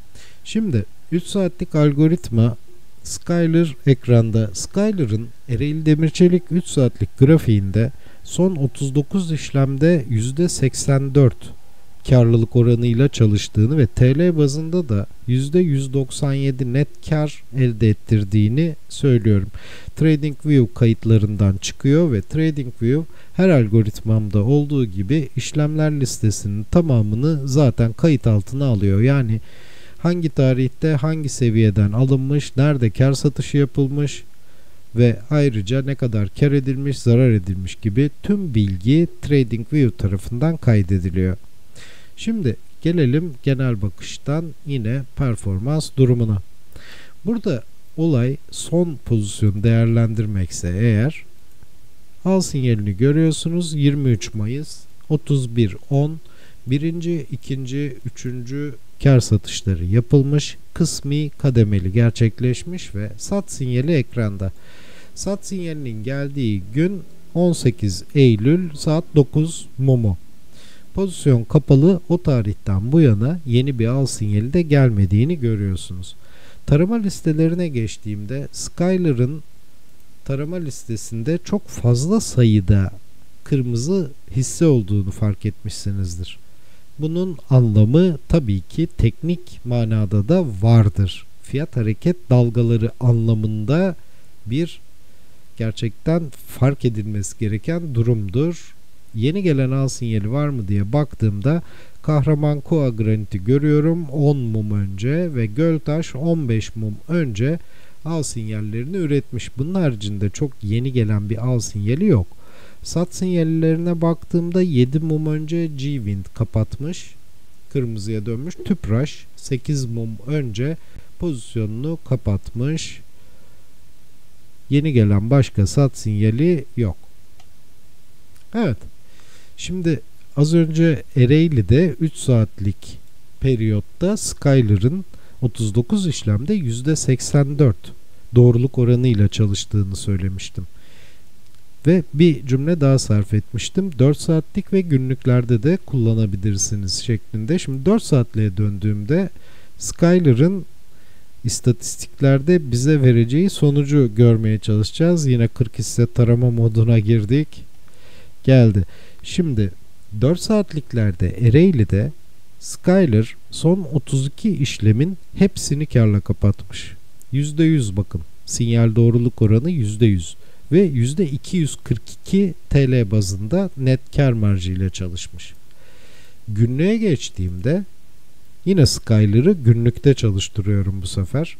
Şimdi üç saatlik algoritma Skyler ekranda. Skyler'ın Ereğli Demirçelik üç saatlik grafiğinde son otuz dokuz işlemde yüzde seksen dört karlılık oranıyla çalıştığını ve T L bazında da yüzde yüz doksan yedi net kar elde ettirdiğini söylüyorum. TradingView kayıtlarından çıkıyor ve TradingView her algoritmamda olduğu gibi işlemler listesinin tamamını zaten kayıt altına alıyor. Yani hangi tarihte hangi seviyeden alınmış, nerede kar satışı yapılmış ve ayrıca ne kadar kar edilmiş, zarar edilmiş gibi tüm bilgi TradingView tarafından kaydediliyor. Şimdi gelelim genel bakıştan yine performans durumuna. Burada olay son pozisyon değerlendirmekse eğer al sinyalini görüyorsunuz. yirmi üç Mayıs otuz bir on birinci, ikinci, üçüncü kar satışları yapılmış, kısmi kademeli gerçekleşmiş ve sat sinyali ekranda. Sat sinyalinin geldiği gün on sekiz Eylül saat dokuz mumu. Pozisyon kapalı, o tarihten bu yana yeni bir al sinyali de gelmediğini görüyorsunuz. Tarama listelerine geçtiğimde Skyler'ın tarama listesinde çok fazla sayıda kırmızı hisse olduğunu fark etmişsinizdir. Bunun anlamı tabii ki teknik manada da vardır. Fiyat hareket dalgaları anlamında bir gerçekten fark edilmesi gereken durumdur. Yeni gelen al sinyali var mı diye baktığımda Kahraman Koa Granit'i görüyorum on mum önce ve Göltaş on beş mum önce al sinyallerini üretmiş. Bunun haricinde çok yeni gelen bir al sinyali yok. Sat sinyallerine baktığımda yedi mum önce G-Wind kapatmış, kırmızıya dönmüş. Tüpraş sekiz mum önce pozisyonunu kapatmış. Yeni gelen başka sat sinyali yok. Evet. Şimdi az önce Ereğli'de üç saatlik periyotta Skyler'ın otuz dokuz işlemde yüzde seksen dört doğruluk oranıyla çalıştığını söylemiştim. Ve bir cümle daha sarf etmiştim. dört saatlik ve günlüklerde de kullanabilirsiniz şeklinde. Şimdi dört saatliğe döndüğümde Skyler'ın istatistiklerde bize vereceği sonucu görmeye çalışacağız. Yine kırk hisse tarama moduna girdik. Geldi. Şimdi dört saatliklerde Ereğli'de Skyler son otuz iki işlemin hepsini karla kapatmış. yüzde yüz bakın. Sinyal doğruluk oranı yüzde yüz ve yüzde iki yüz kırk iki T L bazında net kar marjı ile çalışmış. Günlüğe geçtiğimde yine Skyler'ı günlükte çalıştırıyorum bu sefer.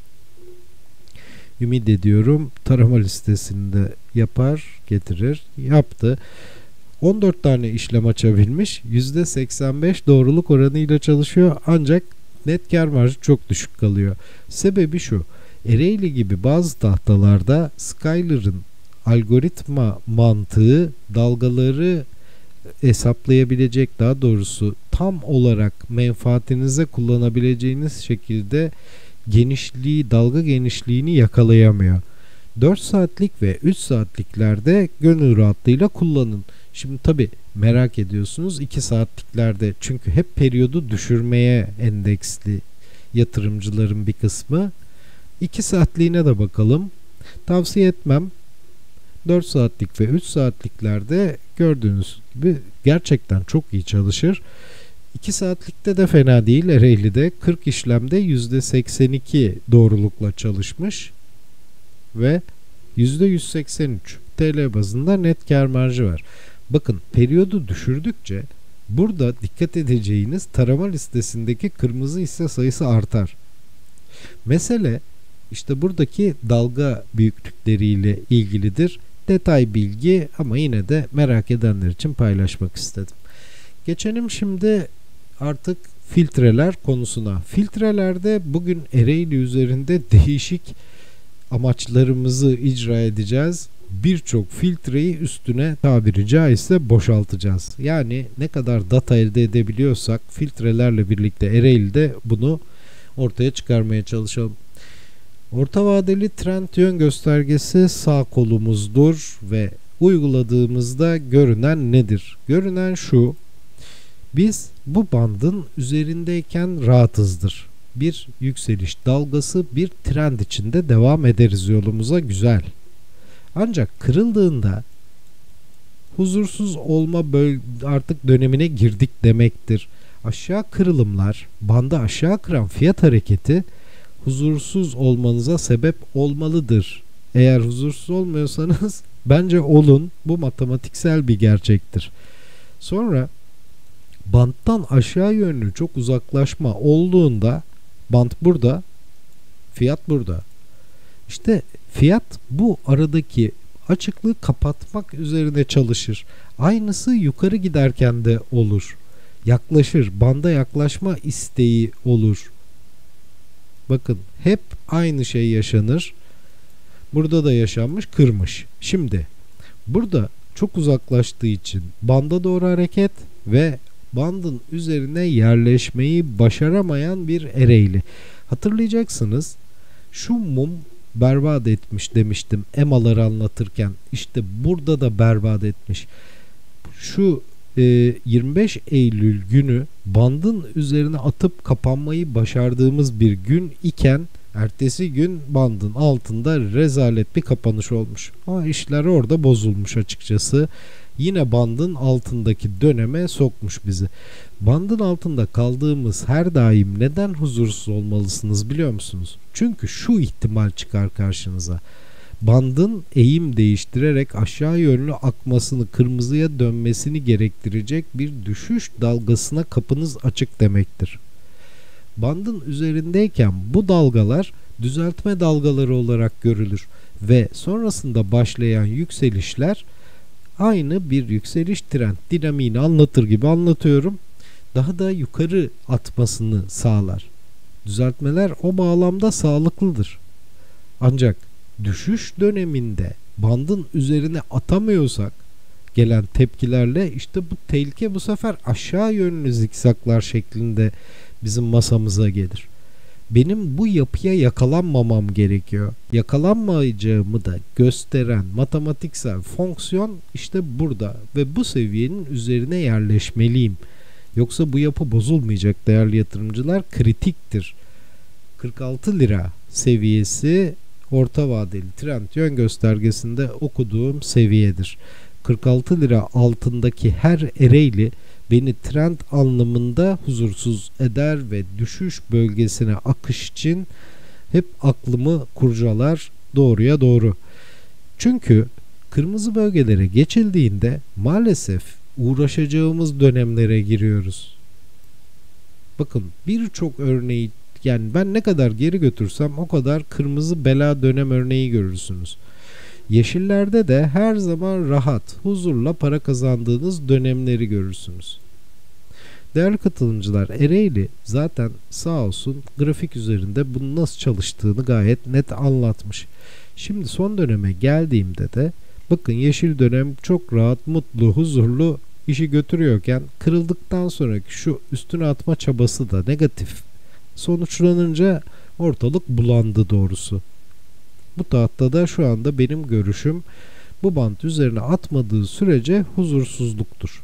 Ümit ediyorum tarama listesinde yapar, getirir. Yaptı. on dört tane işlem açabilmiş. yüzde seksen beş doğruluk oranıyla çalışıyor. Ancak net kar marjı çok düşük kalıyor. Sebebi şu. Ereğli gibi bazı tahtalarda Skyler'ın algoritma mantığı dalgaları hesaplayabilecek, daha doğrusu tam olarak menfaatinize kullanabileceğiniz şekilde genişliği, dalga genişliğini yakalayamıyor. dört saatlik ve üç saatliklerde gönül rahatlığıyla kullanın. Şimdi tabi merak ediyorsunuz iki saatliklerde, çünkü hep periyodu düşürmeye endeksli yatırımcıların bir kısmı. iki saatliğine de bakalım. Tavsiye etmem. dört saatlik ve üç saatliklerde gördüğünüz gibi gerçekten çok iyi çalışır. iki saatlikte de fena değil. Ereğli'de kırk işlemde yüzde seksen iki doğrulukla çalışmış ve yüzde yüz seksen üç T L bazında net kar marjı var. Bakın, periyodu düşürdükçe burada dikkat edeceğiniz tarama listesindeki kırmızı hisse sayısı artar. Mesele işte buradaki dalga büyüklükleriyle ilgilidir. Detay bilgi ama yine de merak edenler için paylaşmak istedim. Geçelim şimdi artık filtreler konusuna. Filtrelerde bugün Ereğli üzerinde değişik amaçlarımızı icra edeceğiz. Birçok filtreyi üstüne tabiri caizse boşaltacağız. Yani ne kadar data elde edebiliyorsak filtrelerle birlikte Ereğli'de bunu ortaya çıkarmaya çalışalım. Orta vadeli trend yön göstergesi sağ kolumuzdur ve uyguladığımızda görünen nedir? Görünen şu: biz bu bandın üzerindeyken rahatızdır. Bir yükseliş dalgası, bir trend içinde devam ederiz yolumuza, güzel. Ancak kırıldığında huzursuz olma artık dönemine girdik demektir. Aşağı kırılımlar, bandı aşağı kıran fiyat hareketi huzursuz olmanıza sebep olmalıdır. Eğer huzursuz olmuyorsanız bence olun. Bu matematiksel bir gerçektir. Sonra banttan aşağı yönlü çok uzaklaşma olduğunda bant burada, fiyat burada. İşte fiyat bu aradaki açıklığı kapatmak üzerine çalışır. Aynısı yukarı giderken de olur. Yaklaşır, banda yaklaşma isteği olur. Bakın hep aynı şey yaşanır. Burada da yaşanmış, kırmış. Şimdi burada çok uzaklaştığı için banda doğru hareket ve bandın üzerine yerleşmeyi başaramayan bir Ereğli. Hatırlayacaksınız, şu mum berbat etmiş demiştim E M A'ları anlatırken. İşte burada da berbat etmiş. Şu e, yirmi beş Eylül günü bandın üzerine atıp kapanmayı başardığımız bir gün iken ertesi gün bandın altında rezalet bir kapanış olmuş. Ama işler orada bozulmuş açıkçası. Yine bandın altındaki döneme sokmuş bizi. Bandın altında kaldığımız her daim neden huzursuz olmalısınız biliyor musunuz? Çünkü şu ihtimal çıkar karşınıza. Bandın eğim değiştirerek aşağı yönlü akmasını, kırmızıya dönmesini gerektirecek bir düşüş dalgasına kapınız açık demektir. Bandın üzerindeyken bu dalgalar düzeltme dalgaları olarak görülür ve sonrasında başlayan yükselişler aynı bir yükseliş trend dinamiğini anlatır gibi anlatıyorum. Daha da yukarı atmasını sağlar. Düzeltmeler o bağlamda sağlıklıdır. Ancak düşüş döneminde bandın üzerine atamıyorsak gelen tepkilerle işte bu tehlike bu sefer aşağı yönlü zikzaklar şeklinde bizim masamıza gelir. Benim bu yapıya yakalanmamam gerekiyor. Yakalanmayacağımı da gösteren matematiksel fonksiyon işte burada ve bu seviyenin üzerine yerleşmeliyim. Yoksa bu yapı bozulmayacak değerli yatırımcılar, kritiktir. kırk altı lira seviyesi orta vadeli trend yön göstergesinde okuduğum seviyedir. kırk altı lira altındaki her Ereğli beni trend anlamında huzursuz eder ve düşüş bölgesine akış için hep aklımı kurcalar doğruya doğru. Çünkü kırmızı bölgelere geçildiğinde maalesef uğraşacağımız dönemlere giriyoruz. Bakın birçok örneği, yani ben ne kadar geri götürsem o kadar kırmızı bela dönem örneği görürsünüz. Yeşillerde de her zaman rahat, huzurla para kazandığınız dönemleri görürsünüz. Değerli katılımcılar, Ereğli zaten sağ olsun grafik üzerinde bunun nasıl çalıştığını gayet net anlatmış. Şimdi son döneme geldiğimde de bakın yeşil dönem çok rahat, mutlu, huzurlu işi götürüyorken kırıldıktan sonraki şu üstüne atma çabası da negatif sonuçlanınca ortalık bulandı doğrusu. Bu tahtada şu anda benim görüşüm bu bant üzerine atmadığı sürece huzursuzluktur.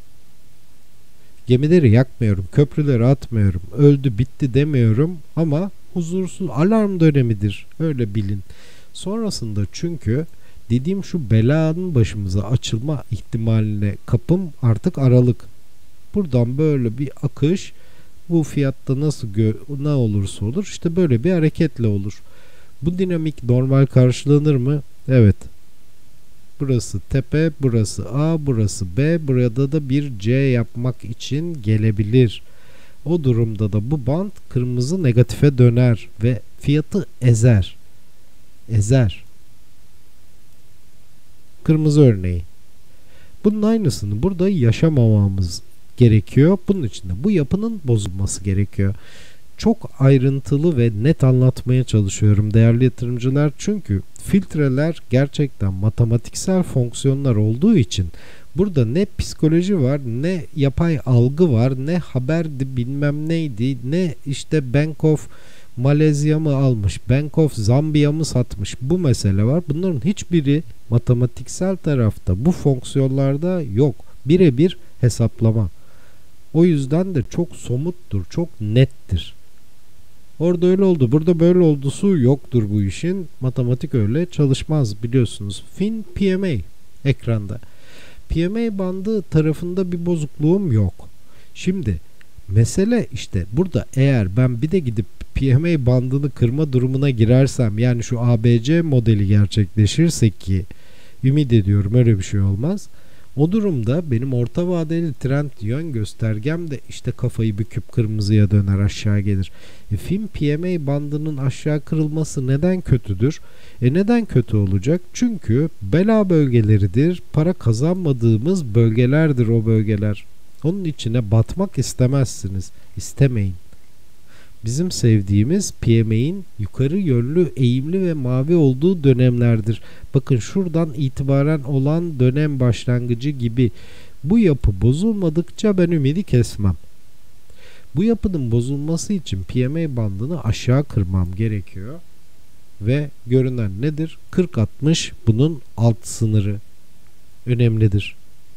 Gemileri yakmıyorum, köprüleri atmıyorum, öldü bitti demiyorum ama huzursuz alarm dönemidir, öyle bilin. Sonrasında çünkü dediğim şu belanın başımıza açılma ihtimaline kapım artık aralık. Buradan böyle bir akış, bu fiyatta nasıl ne olursa olur işte böyle bir hareketle olur. Bu dinamik normal karşılanır mı? Evet. Burası tepe, burası A, burası B. Burada da bir C yapmak için gelebilir. O durumda da bu bant kırmızı negatife döner ve fiyatı ezer. Ezer. Kırmızı örneği. Bunun aynısını burada yaşamamamız gerekiyor. Bunun için de bu yapının bozulması gerekiyor. Çok ayrıntılı ve net anlatmaya çalışıyorum değerli yatırımcılar. Çünkü filtreler gerçekten matematiksel fonksiyonlar olduğu için burada ne psikoloji var, ne yapay algı var, ne haberdi bilmem neydi, ne işte Bank of Malezya mı almış, Bank of Zambia mı satmış, bu mesele var. Bunların hiçbiri matematiksel tarafta bu fonksiyonlarda yok. Birebir hesaplama. O yüzden de çok somuttur, çok nettir. Orada öyle oldu, burada böyle oldusu yoktur bu işin. Matematik öyle çalışmaz biliyorsunuz. Fin P M A ekranda. P M A bandı tarafında bir bozukluğum yok. Şimdi mesele işte burada, eğer ben bir de gidip P M A bandını kırma durumuna girersem, yani şu A B C modeli gerçekleşirse, ki ümit ediyorum öyle bir şey olmaz. O durumda benim orta vadeli trend yön göstergem de işte kafayı büküp kırmızıya döner, aşağı gelir. E, Fin P M A bandının aşağı kırılması neden kötüdür? E neden kötü olacak? Çünkü bela bölgeleridir. Para kazanmadığımız bölgelerdir o bölgeler. Onun içine batmak istemezsiniz. İstemeyin. Bizim sevdiğimiz P M A'in yukarı yönlü, eğimli ve mavi olduğu dönemlerdir. Bakın şuradan itibaren olan dönem başlangıcı gibi. Bu yapı bozulmadıkça ben ümidi kesmem. Bu yapının bozulması için P M A bandını aşağı kırmam gerekiyor. Ve görünen nedir? kırk altmış bunun alt sınırı. Önemlidir.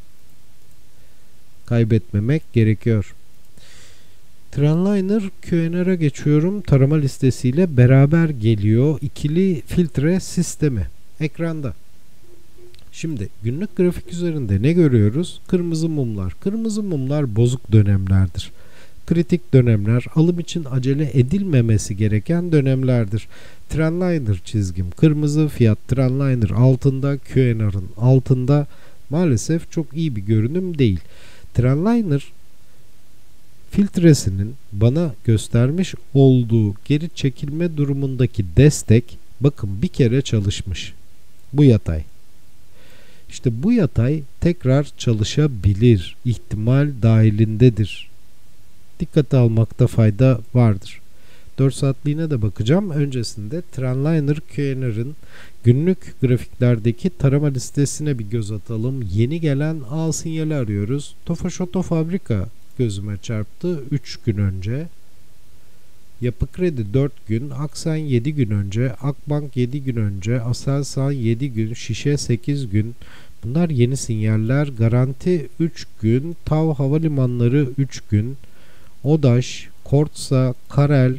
Kaybetmemek gerekiyor. Trendliner Q N R'a geçiyorum. Tarama listesiyle beraber geliyor. İkili filtre sistemi ekranda. Şimdi günlük grafik üzerinde ne görüyoruz? Kırmızı mumlar. Kırmızı mumlar bozuk dönemlerdir. Kritik dönemler, alım için acele edilmemesi gereken dönemlerdir. Trendliner çizgim kırmızı, fiyat Trendliner altında, Q N R'ın altında. Maalesef çok iyi bir görünüm değil. Trendliner filtresinin bana göstermiş olduğu geri çekilme durumundaki destek, bakın bir kere çalışmış. Bu yatay. İşte bu yatay tekrar çalışabilir. İhtimal dahilindedir. Dikkate almakta fayda vardır. dört saatliğine de bakacağım. Öncesinde Trendliner Q N R'ın günlük grafiklerdeki tarama listesine bir göz atalım. Yeni gelen al sinyali arıyoruz. Tofaş Oto Fabrika gözüme çarptı üç gün önce. Yapı Kredi dört gün, Aksen yedi gün önce, Akbank yedi gün önce, Aselsan yedi gün, Şişe sekiz gün. Bunlar yeni sinyaller. Garanti üç gün, Tav Havalimanları üç gün, Odaş, Kortsa, Karel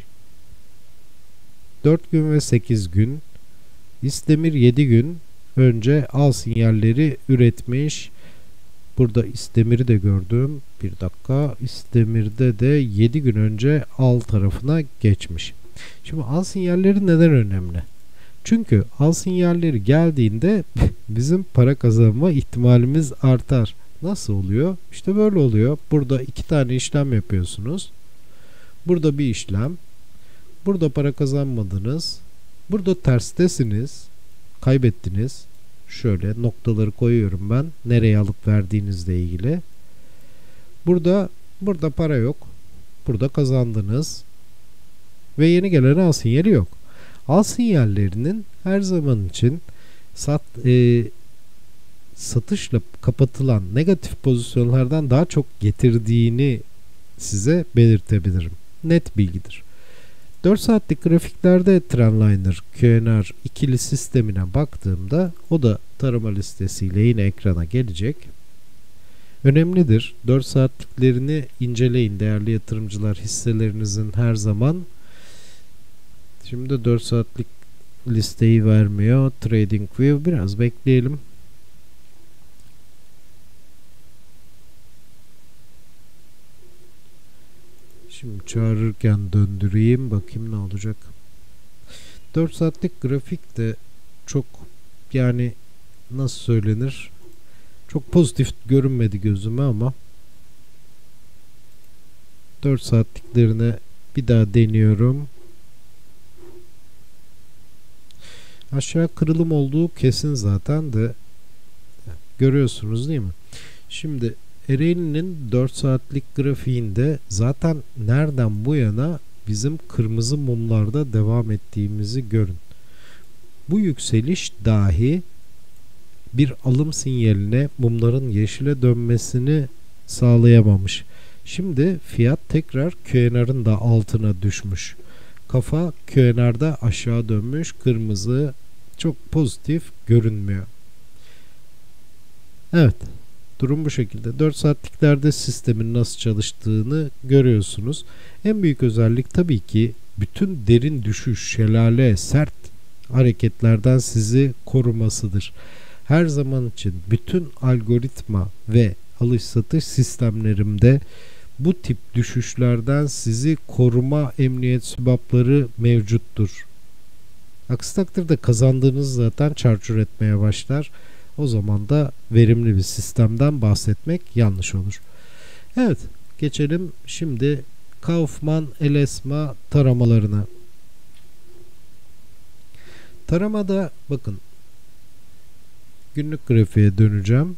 dört gün ve sekiz gün, İsdemir yedi gün önce al sinyalleri üretmiş. Burada İstemir'i de gördüm. Bir dakika. İstemir'de de yedi gün önce al tarafına geçmiş. Şimdi al sinyalleri neden önemli? Çünkü al sinyalleri geldiğinde bizim para kazanma ihtimalimiz artar. Nasıl oluyor? İşte böyle oluyor. Burada iki tane işlem yapıyorsunuz. Burada bir işlem. Burada para kazanmadınız. Burada terstesiniz. Kaybettiniz. Şöyle noktaları koyuyorum ben. Nereye alıp verdiğinizle ilgili. Burada burada para yok. Burada kazandınız. Ve yeni gelen al sinyali yok. Al sinyallerinin her zaman için sat, e, satışla kapatılan negatif pozisyonlardan daha çok getirdiğini size belirtebilirim. Net bilgidir. dört saatlik grafiklerde Trendliner Q N R ikili sistemine baktığımda o da tarama listesiyle yine ekrana gelecek. Önemlidir. dört saatliklerini inceleyin değerli yatırımcılar, hisselerinizin her zaman. Şimdi dört saatlik listeyi vermiyor. TradingView, biraz bekleyelim. Şimdi çağırırken döndüreyim, bakayım ne olacak. dört saatlik grafik de çok, yani nasıl söylenir, çok pozitif görünmedi gözüme ama dört saatliklerine bir daha deniyorum. Aşağı kırılım olduğu kesin zaten de, görüyorsunuz değil mi? Şimdi Ereğli'nin dört saatlik grafiğinde zaten nereden bu yana bizim kırmızı mumlarda devam ettiğimizi görün. Bu yükseliş dahi bir alım sinyaline, mumların yeşile dönmesini sağlayamamış. Şimdi fiyat tekrar Q N R'ın da altına düşmüş. kafa Q N R'da aşağı dönmüş, kırmızı, çok pozitif görünmüyor. Evet, durum bu şekilde. dört saatliklerde sistemin nasıl çalıştığını görüyorsunuz. En büyük özellik tabii ki bütün derin düşüş, şelale, sert hareketlerden sizi korumasıdır. Her zaman için bütün algoritma ve alış satış sistemlerimde bu tip düşüşlerden sizi koruma emniyet sübapları mevcuttur. Aksi takdirde kazandığınız zaten çarçur etmeye başlar. O zaman da verimli bir sistemden bahsetmek yanlış olur. Evet, geçelim şimdi Kaufman Elesma taramalarına. Taramada bakın, günlük grafiğe döneceğim.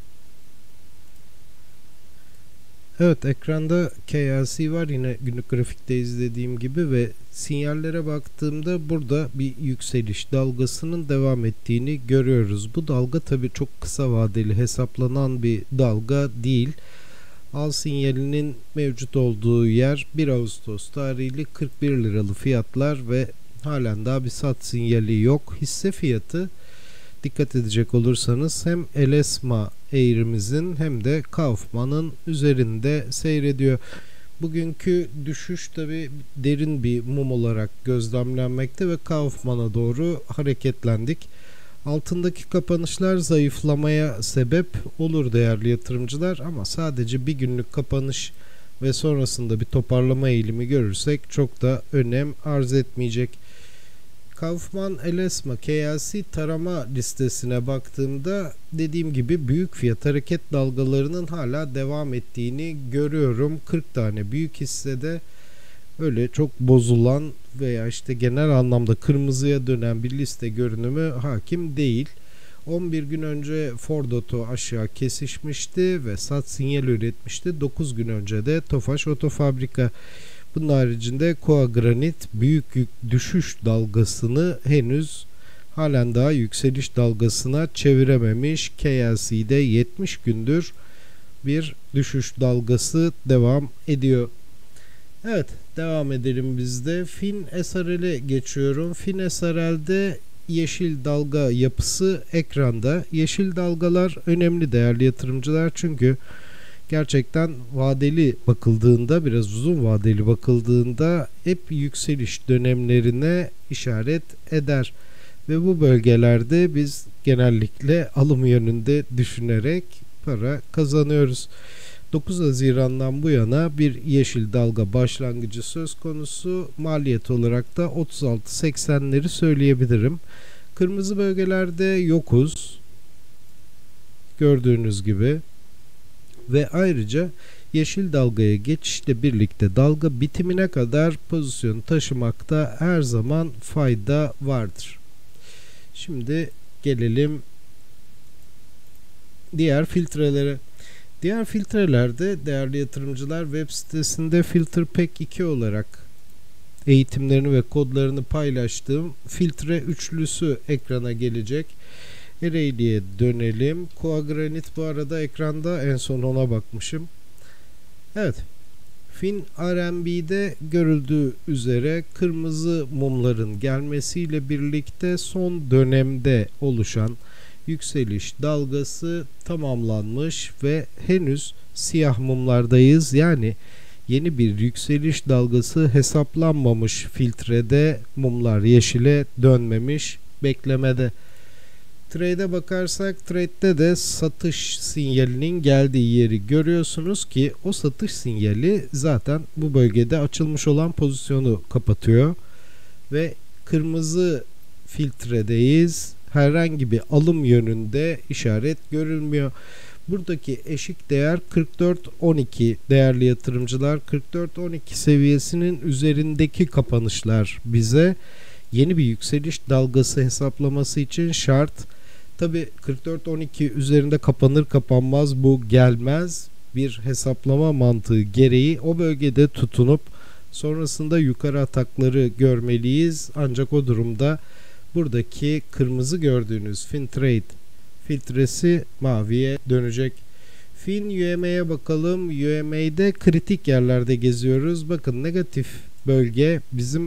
Evet, ekranda K L C var yine günlük grafikte izlediğim gibi ve sinyallere baktığımda burada bir yükseliş dalgasının devam ettiğini görüyoruz. Bu dalga tabi çok kısa vadeli hesaplanan bir dalga değil. Al sinyalinin mevcut olduğu yer bir Ağustos tarihli kırk bir liralı fiyatlar ve halen daha bir sat sinyali yok. Hisse fiyatı dikkat edecek olursanız hem Elesma eğrimizin hem de Kaufman'ın üzerinde seyrediyor. Bugünkü düşüş tabi derin bir mum olarak gözlemlenmekte ve Kaufman'a doğru hareketlendik. Altındaki kapanışlar zayıflamaya sebep olur değerli yatırımcılar ama sadece bir günlük kapanış ve sonrasında bir toparlama eğilimi görürsek çok da önem arz etmeyecek. Kaufman Elesma K L C tarama listesine baktığımda dediğim gibi büyük fiyat hareket dalgalarının hala devam ettiğini görüyorum. kırk tane büyük hissede öyle çok bozulan veya işte genel anlamda kırmızıya dönen bir liste görünümü hakim değil. on bir gün önce Ford Oto aşağı kesişmişti ve sat sinyal üretmişti. dokuz gün önce de Tofaş Otofabrika. Bunun haricinde Koa Granit büyük düşüş dalgasını henüz halen daha yükseliş dalgasına çevirememiş. K L C'de yetmiş gündür bir düşüş dalgası devam ediyor. Evet, devam edelim biz de. Fin S R L'e geçiyorum. Fin S R L'de yeşil dalga yapısı ekranda. Yeşil dalgalar önemli değerli yatırımcılar çünkü gerçekten vadeli bakıldığında, biraz uzun vadeli bakıldığında hep yükseliş dönemlerine işaret eder. Ve bu bölgelerde biz genellikle alım yönünde düşünerek para kazanıyoruz. dokuz Haziran'dan bu yana bir yeşil dalga başlangıcı söz konusu. Maliyet olarak da otuz altı seksenleri söyleyebilirim. Kırmızı bölgelerde yokuz. Gördüğünüz gibi. Ve ayrıca yeşil dalgaya geçişle birlikte dalga bitimine kadar pozisyon taşımakta her zaman fayda vardır. Şimdi gelelim diğer filtrelere. Diğer filtrelerde değerli yatırımcılar web sitesinde FilterPack iki olarak eğitimlerini ve kodlarını paylaştığım filtre üçlüsü ekrana gelecek. Ereğli'ye dönelim. Koa Granit bu arada ekranda, en son ona bakmışım. Evet. Fin R M B'de görüldüğü üzere kırmızı mumların gelmesiyle birlikte son dönemde oluşan yükseliş dalgası tamamlanmış ve henüz siyah mumlardayız. Yani yeni bir yükseliş dalgası hesaplanmamış filtrede, mumlar yeşile dönmemiş, beklemede. Trade'e bakarsak trade'de de satış sinyalinin geldiği yeri görüyorsunuz ki o satış sinyali zaten bu bölgede açılmış olan pozisyonu kapatıyor ve kırmızı filtredeyiz. Herhangi bir alım yönünde işaret görülmüyor. Buradaki eşik değer kırk dört on iki değerli yatırımcılar. kırk dört on iki seviyesinin üzerindeki kapanışlar bize yeni bir yükseliş dalgası hesaplaması için şart. Tabi kırk dört on iki üzerinde kapanır kapanmaz bu gelmez. Bir hesaplama mantığı gereği o bölgede tutunup sonrasında yukarı atakları görmeliyiz. Ancak o durumda buradaki kırmızı gördüğünüz FinTrade filtresi maviye dönecek. Fin U M A'ya bakalım. U M A'de kritik yerlerde geziyoruz. Bakın negatif bölge bizim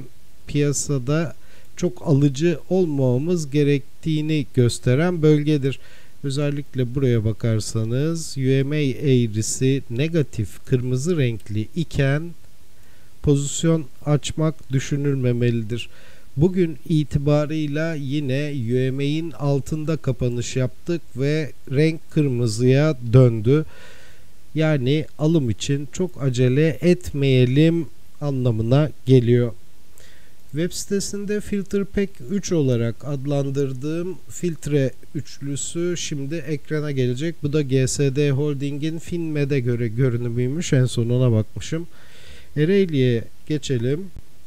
piyasada çok alıcı olmamamız gerektiğini gösteren bölgedir. Özellikle buraya bakarsanız U M A eğrisi negatif kırmızı renkli iken pozisyon açmak düşünülmemelidir. Bugün itibarıyla yine U M A'in altında kapanış yaptık ve renk kırmızıya döndü. Yani alım için çok acele etmeyelim anlamına geliyor. Web sitesinde FilterPack üç olarak adlandırdığım filtre üçlüsü şimdi ekrana gelecek. Bu da G S D Holding'in FinMed'e göre görünümüymüş. En son ona bakmışım. Ereğli'ye geçelim.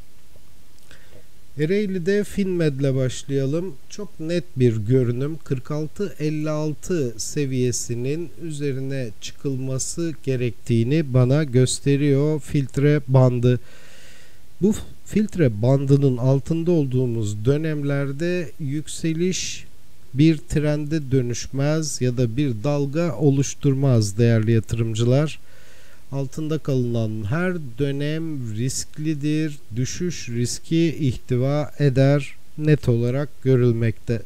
Ereğli'de FinMed ile başlayalım. Çok net bir görünüm. kırk altı elli altı seviyesinin üzerine çıkılması gerektiğini bana gösteriyor filtre bandı. Bu filtre bandının altında olduğumuz dönemlerde yükseliş bir trende dönüşmez ya da bir dalga oluşturmaz değerli yatırımcılar. Altında kalınan her dönem risklidir. Düşüş riski ihtiva eder. Net olarak görülmekte.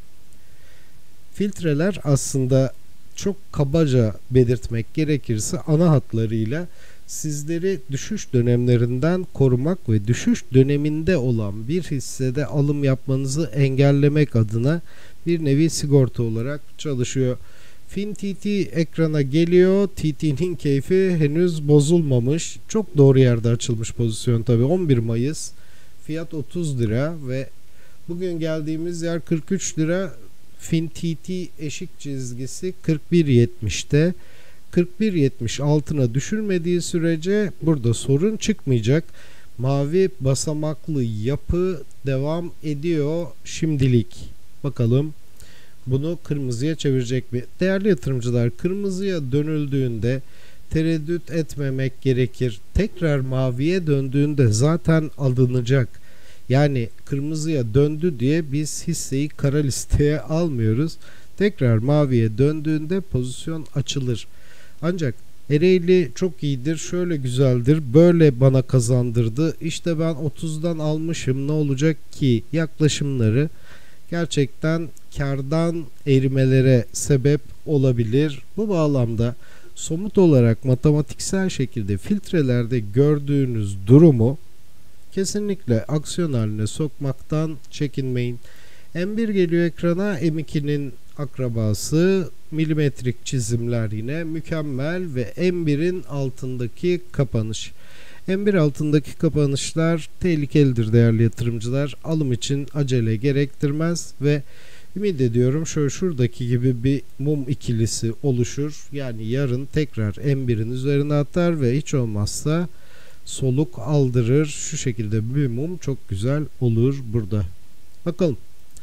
Filtreler aslında çok kabaca belirtmek gerekirse ana hatlarıyla sizleri düşüş dönemlerinden korumak ve düşüş döneminde olan bir hissede alım yapmanızı engellemek adına bir nevi sigorta olarak çalışıyor. FinTT ekrana geliyor. T T'nin keyfi henüz bozulmamış. Çok doğru yerde açılmış pozisyon tabi. on bir Mayıs. Fiyat otuz lira ve bugün geldiğimiz yer kırk üç lira. FinTT eşik çizgisi kırk bir yetmişte. kırk bir yetmiş altına düşürmediği sürece burada sorun çıkmayacak. Mavi basamaklı yapı devam ediyor şimdilik. Bakalım bunu kırmızıya çevirecek mi? Değerli yatırımcılar, kırmızıya dönüldüğünde tereddüt etmemek gerekir. Tekrar maviye döndüğünde zaten alınacak. Yani kırmızıya döndü diye biz hisseyi kara listeye almıyoruz. Tekrar maviye döndüğünde pozisyon açılır. Ancak Ereğli çok iyidir, şöyle güzeldir, böyle bana kazandırdı. İşte ben otuzdan almışım, ne olacak ki yaklaşımları gerçekten kardan erimelere sebep olabilir. Bu bağlamda somut olarak matematiksel şekilde filtrelerde gördüğünüz durumu kesinlikle aksiyon haline sokmaktan çekinmeyin. M bir geliyor ekrana, M iki'nin akrabası, milimetrik çizimler yine mükemmel ve M bir'in altındaki kapanış. M bir altındaki kapanışlar tehlikelidir değerli yatırımcılar. Alım için acele gerektirmez ve ümit ediyorum şöyle şuradaki gibi bir mum ikilisi oluşur. Yani yarın tekrar M bir'in üzerine atar ve hiç olmazsa soluk aldırır. Şu şekilde bir mum çok güzel olur burada. Bakalım.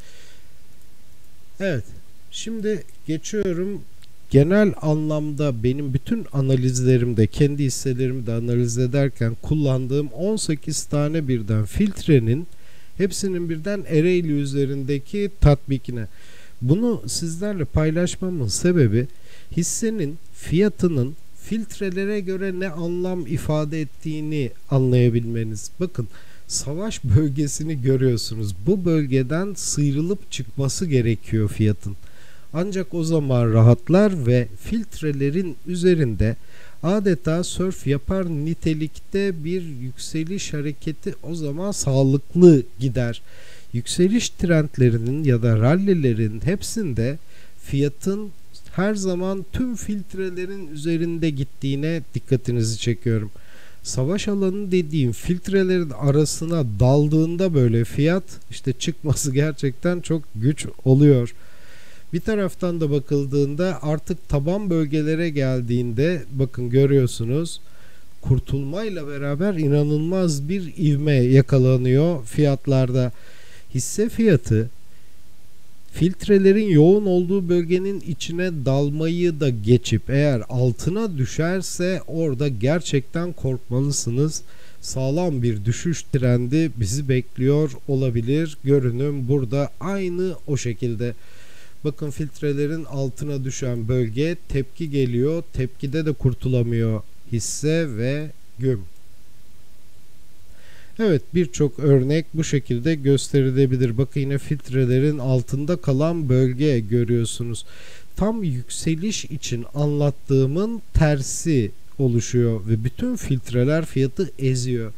Evet. Şimdi geçiyorum. Genel anlamda benim bütün analizlerimde, kendi hisselerimi de analiz ederken kullandığım on sekiz tane birden filtrenin hepsinin birden Ereğli üzerindeki tatbikine. Bunu sizlerle paylaşmamın sebebi hissenin fiyatının filtrelere göre ne anlam ifade ettiğini anlayabilmeniz. Bakın, savaş bölgesini görüyorsunuz. Bu bölgeden sıyrılıp çıkması gerekiyor fiyatın. Ancak o zaman rahatlar ve filtrelerin üzerinde adeta sörf yapar nitelikte bir yükseliş hareketi o zaman sağlıklı gider. Yükseliş trendlerinin ya da rallilerin hepsinde fiyatın her zaman tüm filtrelerin üzerinde gittiğine dikkatinizi çekiyorum. Savaş alanı dediğim filtrelerin arasına daldığında böyle fiyat işte çıkması gerçekten çok güç oluyor. Bir taraftan da bakıldığında artık taban bölgelere geldiğinde bakın görüyorsunuz kurtulmayla beraber inanılmaz bir ivme yakalanıyor fiyatlarda. Hisse fiyatı filtrelerin yoğun olduğu bölgenin içine dalmayı da geçip eğer altına düşerse orada gerçekten korkmalısınız. Sağlam bir düşüş trendi bizi bekliyor olabilir. Görünüm burada aynı o şekilde. Bakın filtrelerin altına düşen bölge tepki geliyor. Tepkide de kurtulamıyor hisse ve güm. Evet, birçok örnek bu şekilde gösterilebilir. Bakın yine filtrelerin altında kalan bölge görüyorsunuz. Tam yükseliş için anlattığımın tersi oluşuyor ve bütün filtreler fiyatı eziyor.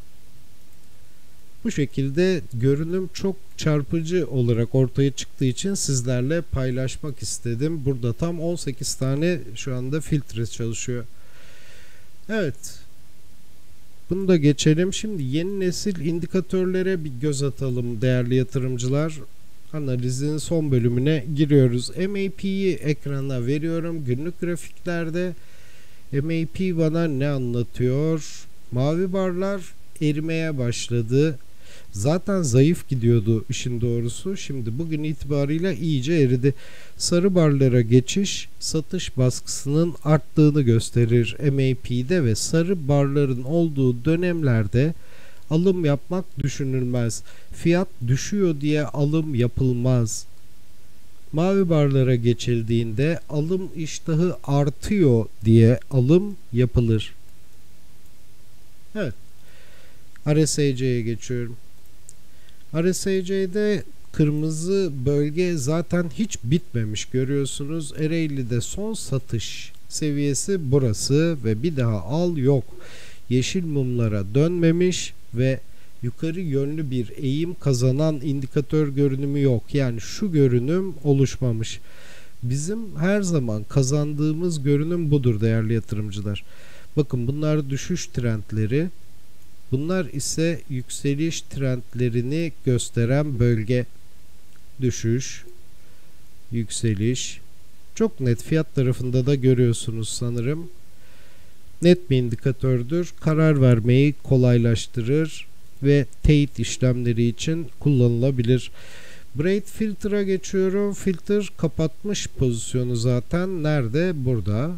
Bu şekilde görünüm çok çarpıcı olarak ortaya çıktığı için sizlerle paylaşmak istedim. Burada tam on sekiz tane şu anda filtre çalışıyor. Evet. Bunu da geçelim. Şimdi yeni nesil indikatörlere bir göz atalım değerli yatırımcılar. Analizin son bölümüne giriyoruz. M A P'yi ekrana veriyorum. Günlük grafiklerde M A P bana ne anlatıyor? Mavi barlar erimeye başladı. Zaten zayıf gidiyordu işin doğrusu. Şimdi bugün itibarıyla iyice eridi. Sarı barlara geçiş satış baskısının arttığını gösterir M A P'de ve sarı barların olduğu dönemlerde alım yapmak düşünülmez. Fiyat düşüyor diye alım yapılmaz. Mavi barlara geçildiğinde alım iştahı artıyor diye alım yapılır. Evet. R S C'ye geçiyorum. R S C'de kırmızı bölge zaten hiç bitmemiş görüyorsunuz. Ereğli'de son satış seviyesi burası ve bir daha al yok. Yeşil mumlara dönmemiş ve yukarı yönlü bir eğim kazanan indikatör görünümü yok. Yani şu görünüm oluşmamış. Bizim her zaman kazandığımız görünüm budur değerli yatırımcılar. Bakın bunlar düşüş trendleri. Bunlar ise yükseliş trendlerini gösteren bölge. Düşüş, yükseliş. Çok net fiyat tarafında da görüyorsunuz sanırım. Net bir indikatördür. Karar vermeyi kolaylaştırır ve teyit işlemleri için kullanılabilir. Braid Filter'a geçiyorum. Filter kapatmış pozisyonu zaten. Nerede? Burada.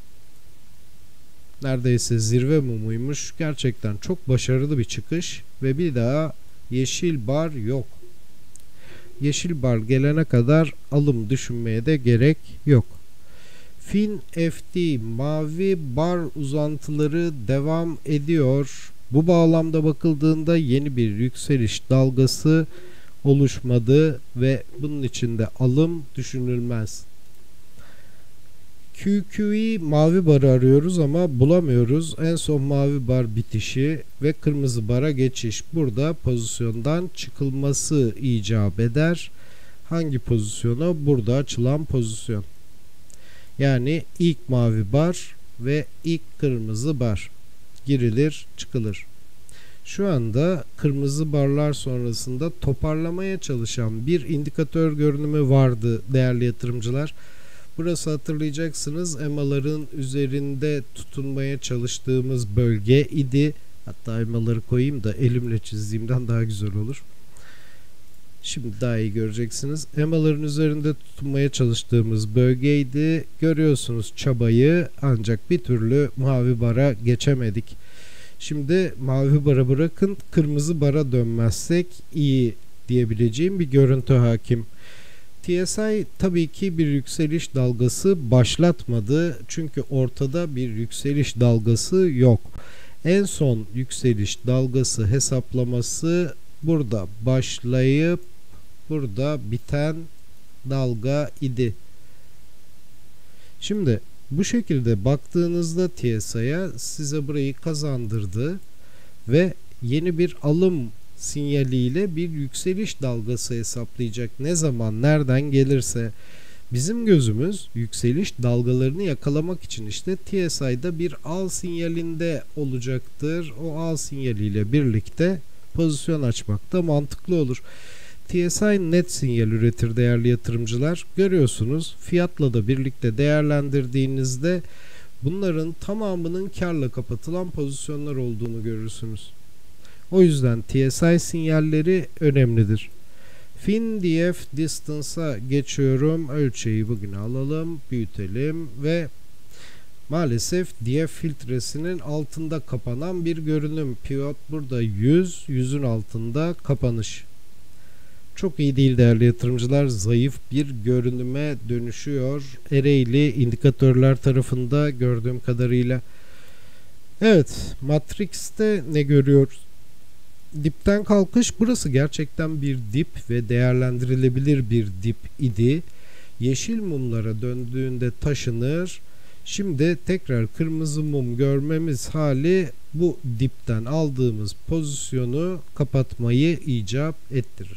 Neredeyse zirve mumuymuş. Gerçekten çok başarılı bir çıkış ve bir daha yeşil bar yok. Yeşil bar gelene kadar alım düşünmeye de gerek yok. Fin F D mavi bar uzantıları devam ediyor. Bu bağlamda bakıldığında yeni bir yükseliş dalgası oluşmadı ve bunun içinde alım düşünülmez. Q Q E mavi barı arıyoruz ama bulamıyoruz. En son mavi bar bitişi ve kırmızı bara geçiş. Burada pozisyondan çıkılması icap eder. Hangi pozisyona? Burada açılan pozisyon. Yani ilk mavi bar ve ilk kırmızı bar. Girilir, çıkılır. Şu anda kırmızı barlar sonrasında toparlamaya çalışan bir indikatör görünümü vardı değerli yatırımcılar. Burası hatırlayacaksınız E M A'ların üzerinde tutunmaya çalıştığımız bölge idi. Hatta E M A'ları koyayım da elimle çizdiğimden daha güzel olur. Şimdi daha iyi göreceksiniz. E M A'ların üzerinde tutunmaya çalıştığımız bölgeydi. Görüyorsunuz çabayı, ancak bir türlü mavi bara geçemedik. Şimdi mavi bara bırakın, kırmızı bara dönmezsek iyi diyebileceğim bir görüntü hakim. T S I tabii ki bir yükseliş dalgası başlatmadı. Çünkü ortada bir yükseliş dalgası yok. En son yükseliş dalgası hesaplaması burada başlayıp burada biten dalga idi. Şimdi bu şekilde baktığınızda T S I'ye size burayı kazandırdı ve yeni bir alım sinyaliyle bir yükseliş dalgası hesaplayacak. Ne zaman, nereden gelirse. Bizim gözümüz yükseliş dalgalarını yakalamak için işte T S I'da bir al sinyalinde olacaktır. O al sinyaliyle birlikte pozisyon açmak da mantıklı olur. T S I net sinyal üretir değerli yatırımcılar. Görüyorsunuz, fiyatla da birlikte değerlendirdiğinizde bunların tamamının karla kapatılan pozisyonlar olduğunu görürsünüz. O yüzden T S I sinyalleri önemlidir. Fin D F Distance'a geçiyorum. Ölçeği bugün alalım, büyütelim ve maalesef D F filtresinin altında kapanan bir görünüm. Pivot burada yüz, yüzün altında kapanış. Çok iyi değil değerli yatırımcılar. Zayıf bir görünüme dönüşüyor Ereğli indikatörler tarafında gördüğüm kadarıyla. Evet, Matrix'te ne görüyoruz? dipten kalkış, burası gerçekten bir dip ve değerlendirilebilir bir dip idi. Yeşil mumlara döndüğünde taşınır. Şimdi tekrar kırmızı mum görmemiz hali bu dipten aldığımız pozisyonu kapatmayı icap ettirir.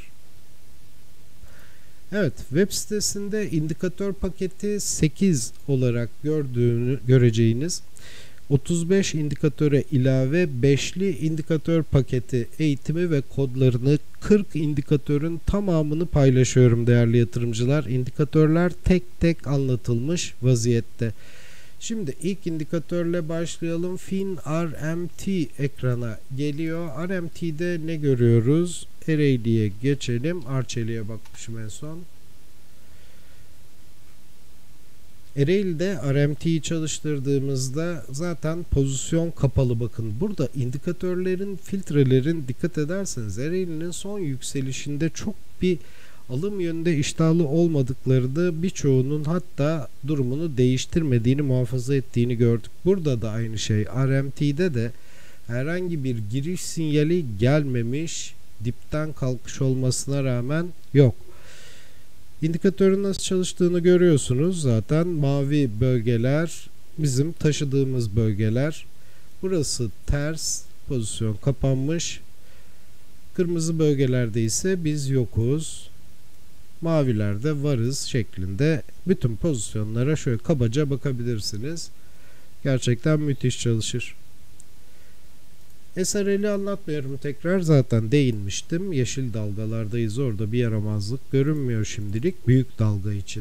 Evet, web sitesinde indikatör paketi sekiz olarak gördüğünü göreceğiniz otuz beş indikatöre ilave beşli indikatör paketi eğitimi ve kodlarını kırk indikatörün tamamını paylaşıyorum değerli yatırımcılar. İndikatörler tek tek anlatılmış vaziyette. Şimdi ilk indikatörle başlayalım. Fin R M T ekrana geliyor. R M T'de ne görüyoruz? Ereğli'ye geçelim. Arçelik'e bakmışım en son. Ereğli'de R M T'yi çalıştırdığımızda zaten pozisyon kapalı, bakın. Burada indikatörlerin, filtrelerin dikkat ederseniz Ereğli'nin son yükselişinde çok bir alım yönünde iştahlı olmadıklarını, birçoğunun hatta durumunu değiştirmediğini, muhafaza ettiğini gördük. Burada da aynı şey. R M T'de de herhangi bir giriş sinyali gelmemiş, dipten kalkış olmasına rağmen yok. İndikatörün nasıl çalıştığını görüyorsunuz zaten. Mavi bölgeler bizim taşıdığımız bölgeler. Burası ters, pozisyon kapanmış. Kırmızı bölgelerde ise biz yokuz. Mavilerde varız şeklinde bütün pozisyonlara şöyle kabaca bakabilirsiniz. Gerçekten müthiş çalışır. S R L'i anlatmıyorum tekrar, zaten değinmiştim. Yeşil dalgalardayız, orada bir yaramazlık görünmüyor şimdilik büyük dalga için.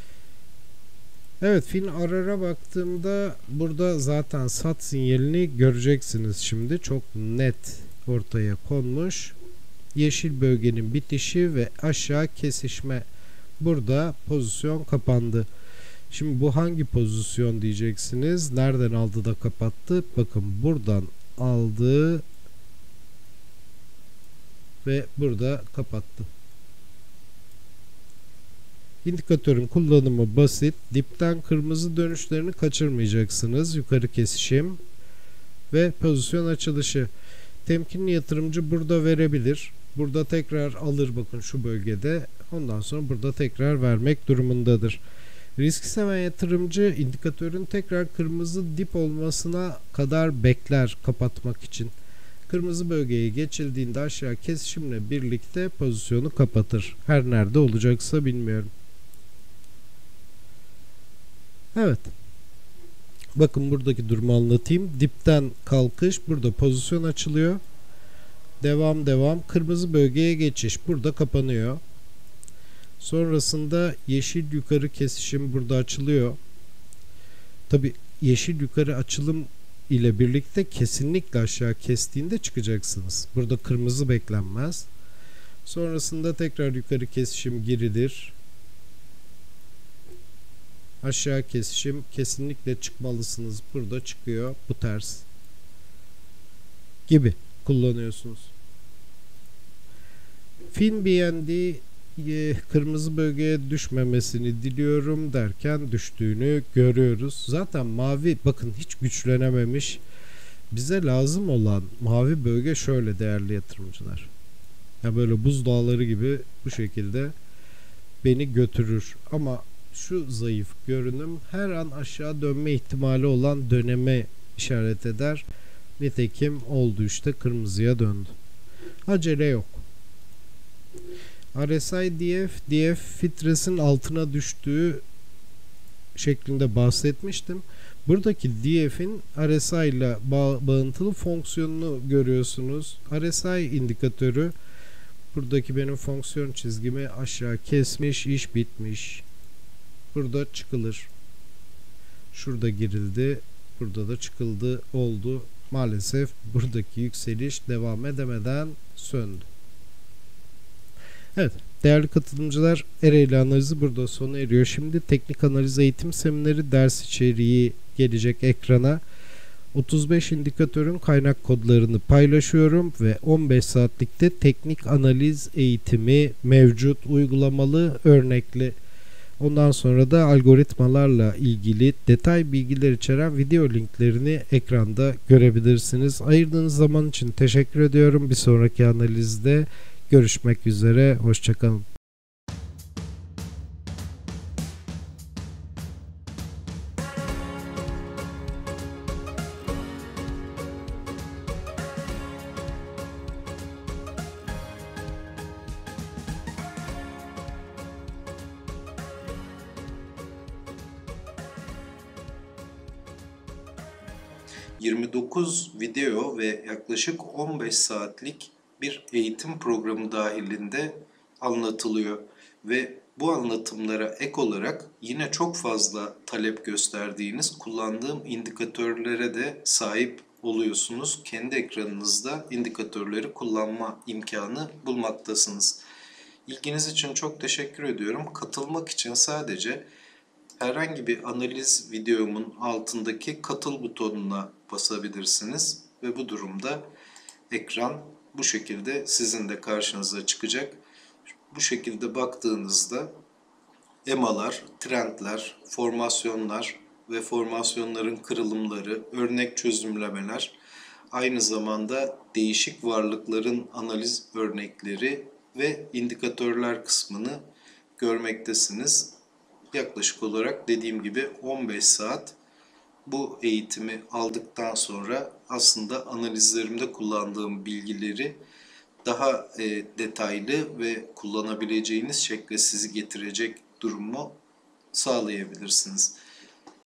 Evet, Fin R R'a baktığımda burada zaten sat sinyalini göreceksiniz şimdi. Çok net ortaya konmuş. Yeşil bölgenin bitişi ve aşağı kesişme. Burada pozisyon kapandı. Şimdi bu hangi pozisyon diyeceksiniz? Nereden aldı da kapattı? Bakın buradan aldı ve burada kapattı. İndikatörün kullanımı basit. Dipten kırmızı dönüşlerini kaçırmayacaksınız. Yukarı kesişim ve pozisyon açılışı. Temkinli yatırımcı burada verebilir. Burada tekrar alır, bakın şu bölgede. Ondan sonra burada tekrar vermek durumundadır. Risk seven yatırımcı indikatörün tekrar kırmızı dip olmasına kadar bekler kapatmak için. Kırmızı bölgeye geçildiğinde aşağı kesişimle birlikte pozisyonu kapatır. Her nerede olacaksa bilmiyorum. Evet. Bakın buradaki durumu anlatayım. Dipten kalkış, burada pozisyon açılıyor. Devam devam. Kırmızı bölgeye geçiş burada kapanıyor. Sonrasında yeşil yukarı kesişim burada açılıyor. Tabi yeşil yukarı açılım ile birlikte kesinlikle aşağı kestiğinde çıkacaksınız. Burada kırmızı beklenmez. Sonrasında tekrar yukarı kesişim girilir. Aşağı kesişim, kesinlikle çıkmalısınız. Burada çıkıyor. Bu ters. Gibi kullanıyorsunuz. Fin B N D kırmızı bölgeye düşmemesini diliyorum derken düştüğünü görüyoruz. Zaten mavi bakın hiç güçlenememiş. Bize lazım olan mavi bölge şöyle değerli yatırımcılar. Ya böyle buzdağları gibi bu şekilde beni götürür. Ama şu zayıf görünüm her an aşağı dönme ihtimali olan döneme işaret eder. Nitekim oldu, işte kırmızıya döndü. Acele yok. R S I D F, D F filtresinin altına düştüğü şeklinde bahsetmiştim. Buradaki D F'in R S I ile bağ bağıntılı fonksiyonunu görüyorsunuz. R S I indikatörü buradaki benim fonksiyon çizgimi aşağı kesmiş, iş bitmiş. Burada çıkılır. Şurada girildi. Burada da çıkıldı. Oldu. Maalesef buradaki yükseliş devam edemeden söndü. Evet. Değerli katılımcılar, Ereğli analizi burada sona eriyor. Şimdi teknik analiz eğitim semineri ders içeriği gelecek ekrana. otuz beş indikatörün kaynak kodlarını paylaşıyorum ve on beş saatlikte teknik analiz eğitimi mevcut, uygulamalı, örnekli. Ondan sonra da algoritmalarla ilgili detay bilgiler içeren video linklerini ekranda görebilirsiniz. Ayırdığınız zaman için teşekkür ediyorum. Bir sonraki analizde görüşmek üzere. Hoşça kalın. yirmi dokuz video ve yaklaşık on beş saatlik bir eğitim programı dahilinde anlatılıyor. Ve bu anlatımlara ek olarak yine çok fazla talep gösterdiğiniz kullandığım indikatörlere de sahip oluyorsunuz. Kendi ekranınızda indikatörleri kullanma imkanı bulmaktasınız. İlginiz için çok teşekkür ediyorum. Katılmak için sadece herhangi bir analiz videomun altındaki katıl butonuna basabilirsiniz ve bu durumda ekran bu şekilde sizin de karşınıza çıkacak. Bu şekilde baktığınızda E M A'lar, trendler, formasyonlar ve formasyonların kırılımları, örnek çözümlemeler, aynı zamanda değişik varlıkların analiz örnekleri ve indikatörler kısmını görmektesiniz. Yaklaşık olarak dediğim gibi on beş saat bu eğitimi aldıktan sonra aslında analizlerimde kullandığım bilgileri daha e, detaylı ve kullanabileceğiniz şekle sizi getirecek durumu sağlayabilirsiniz.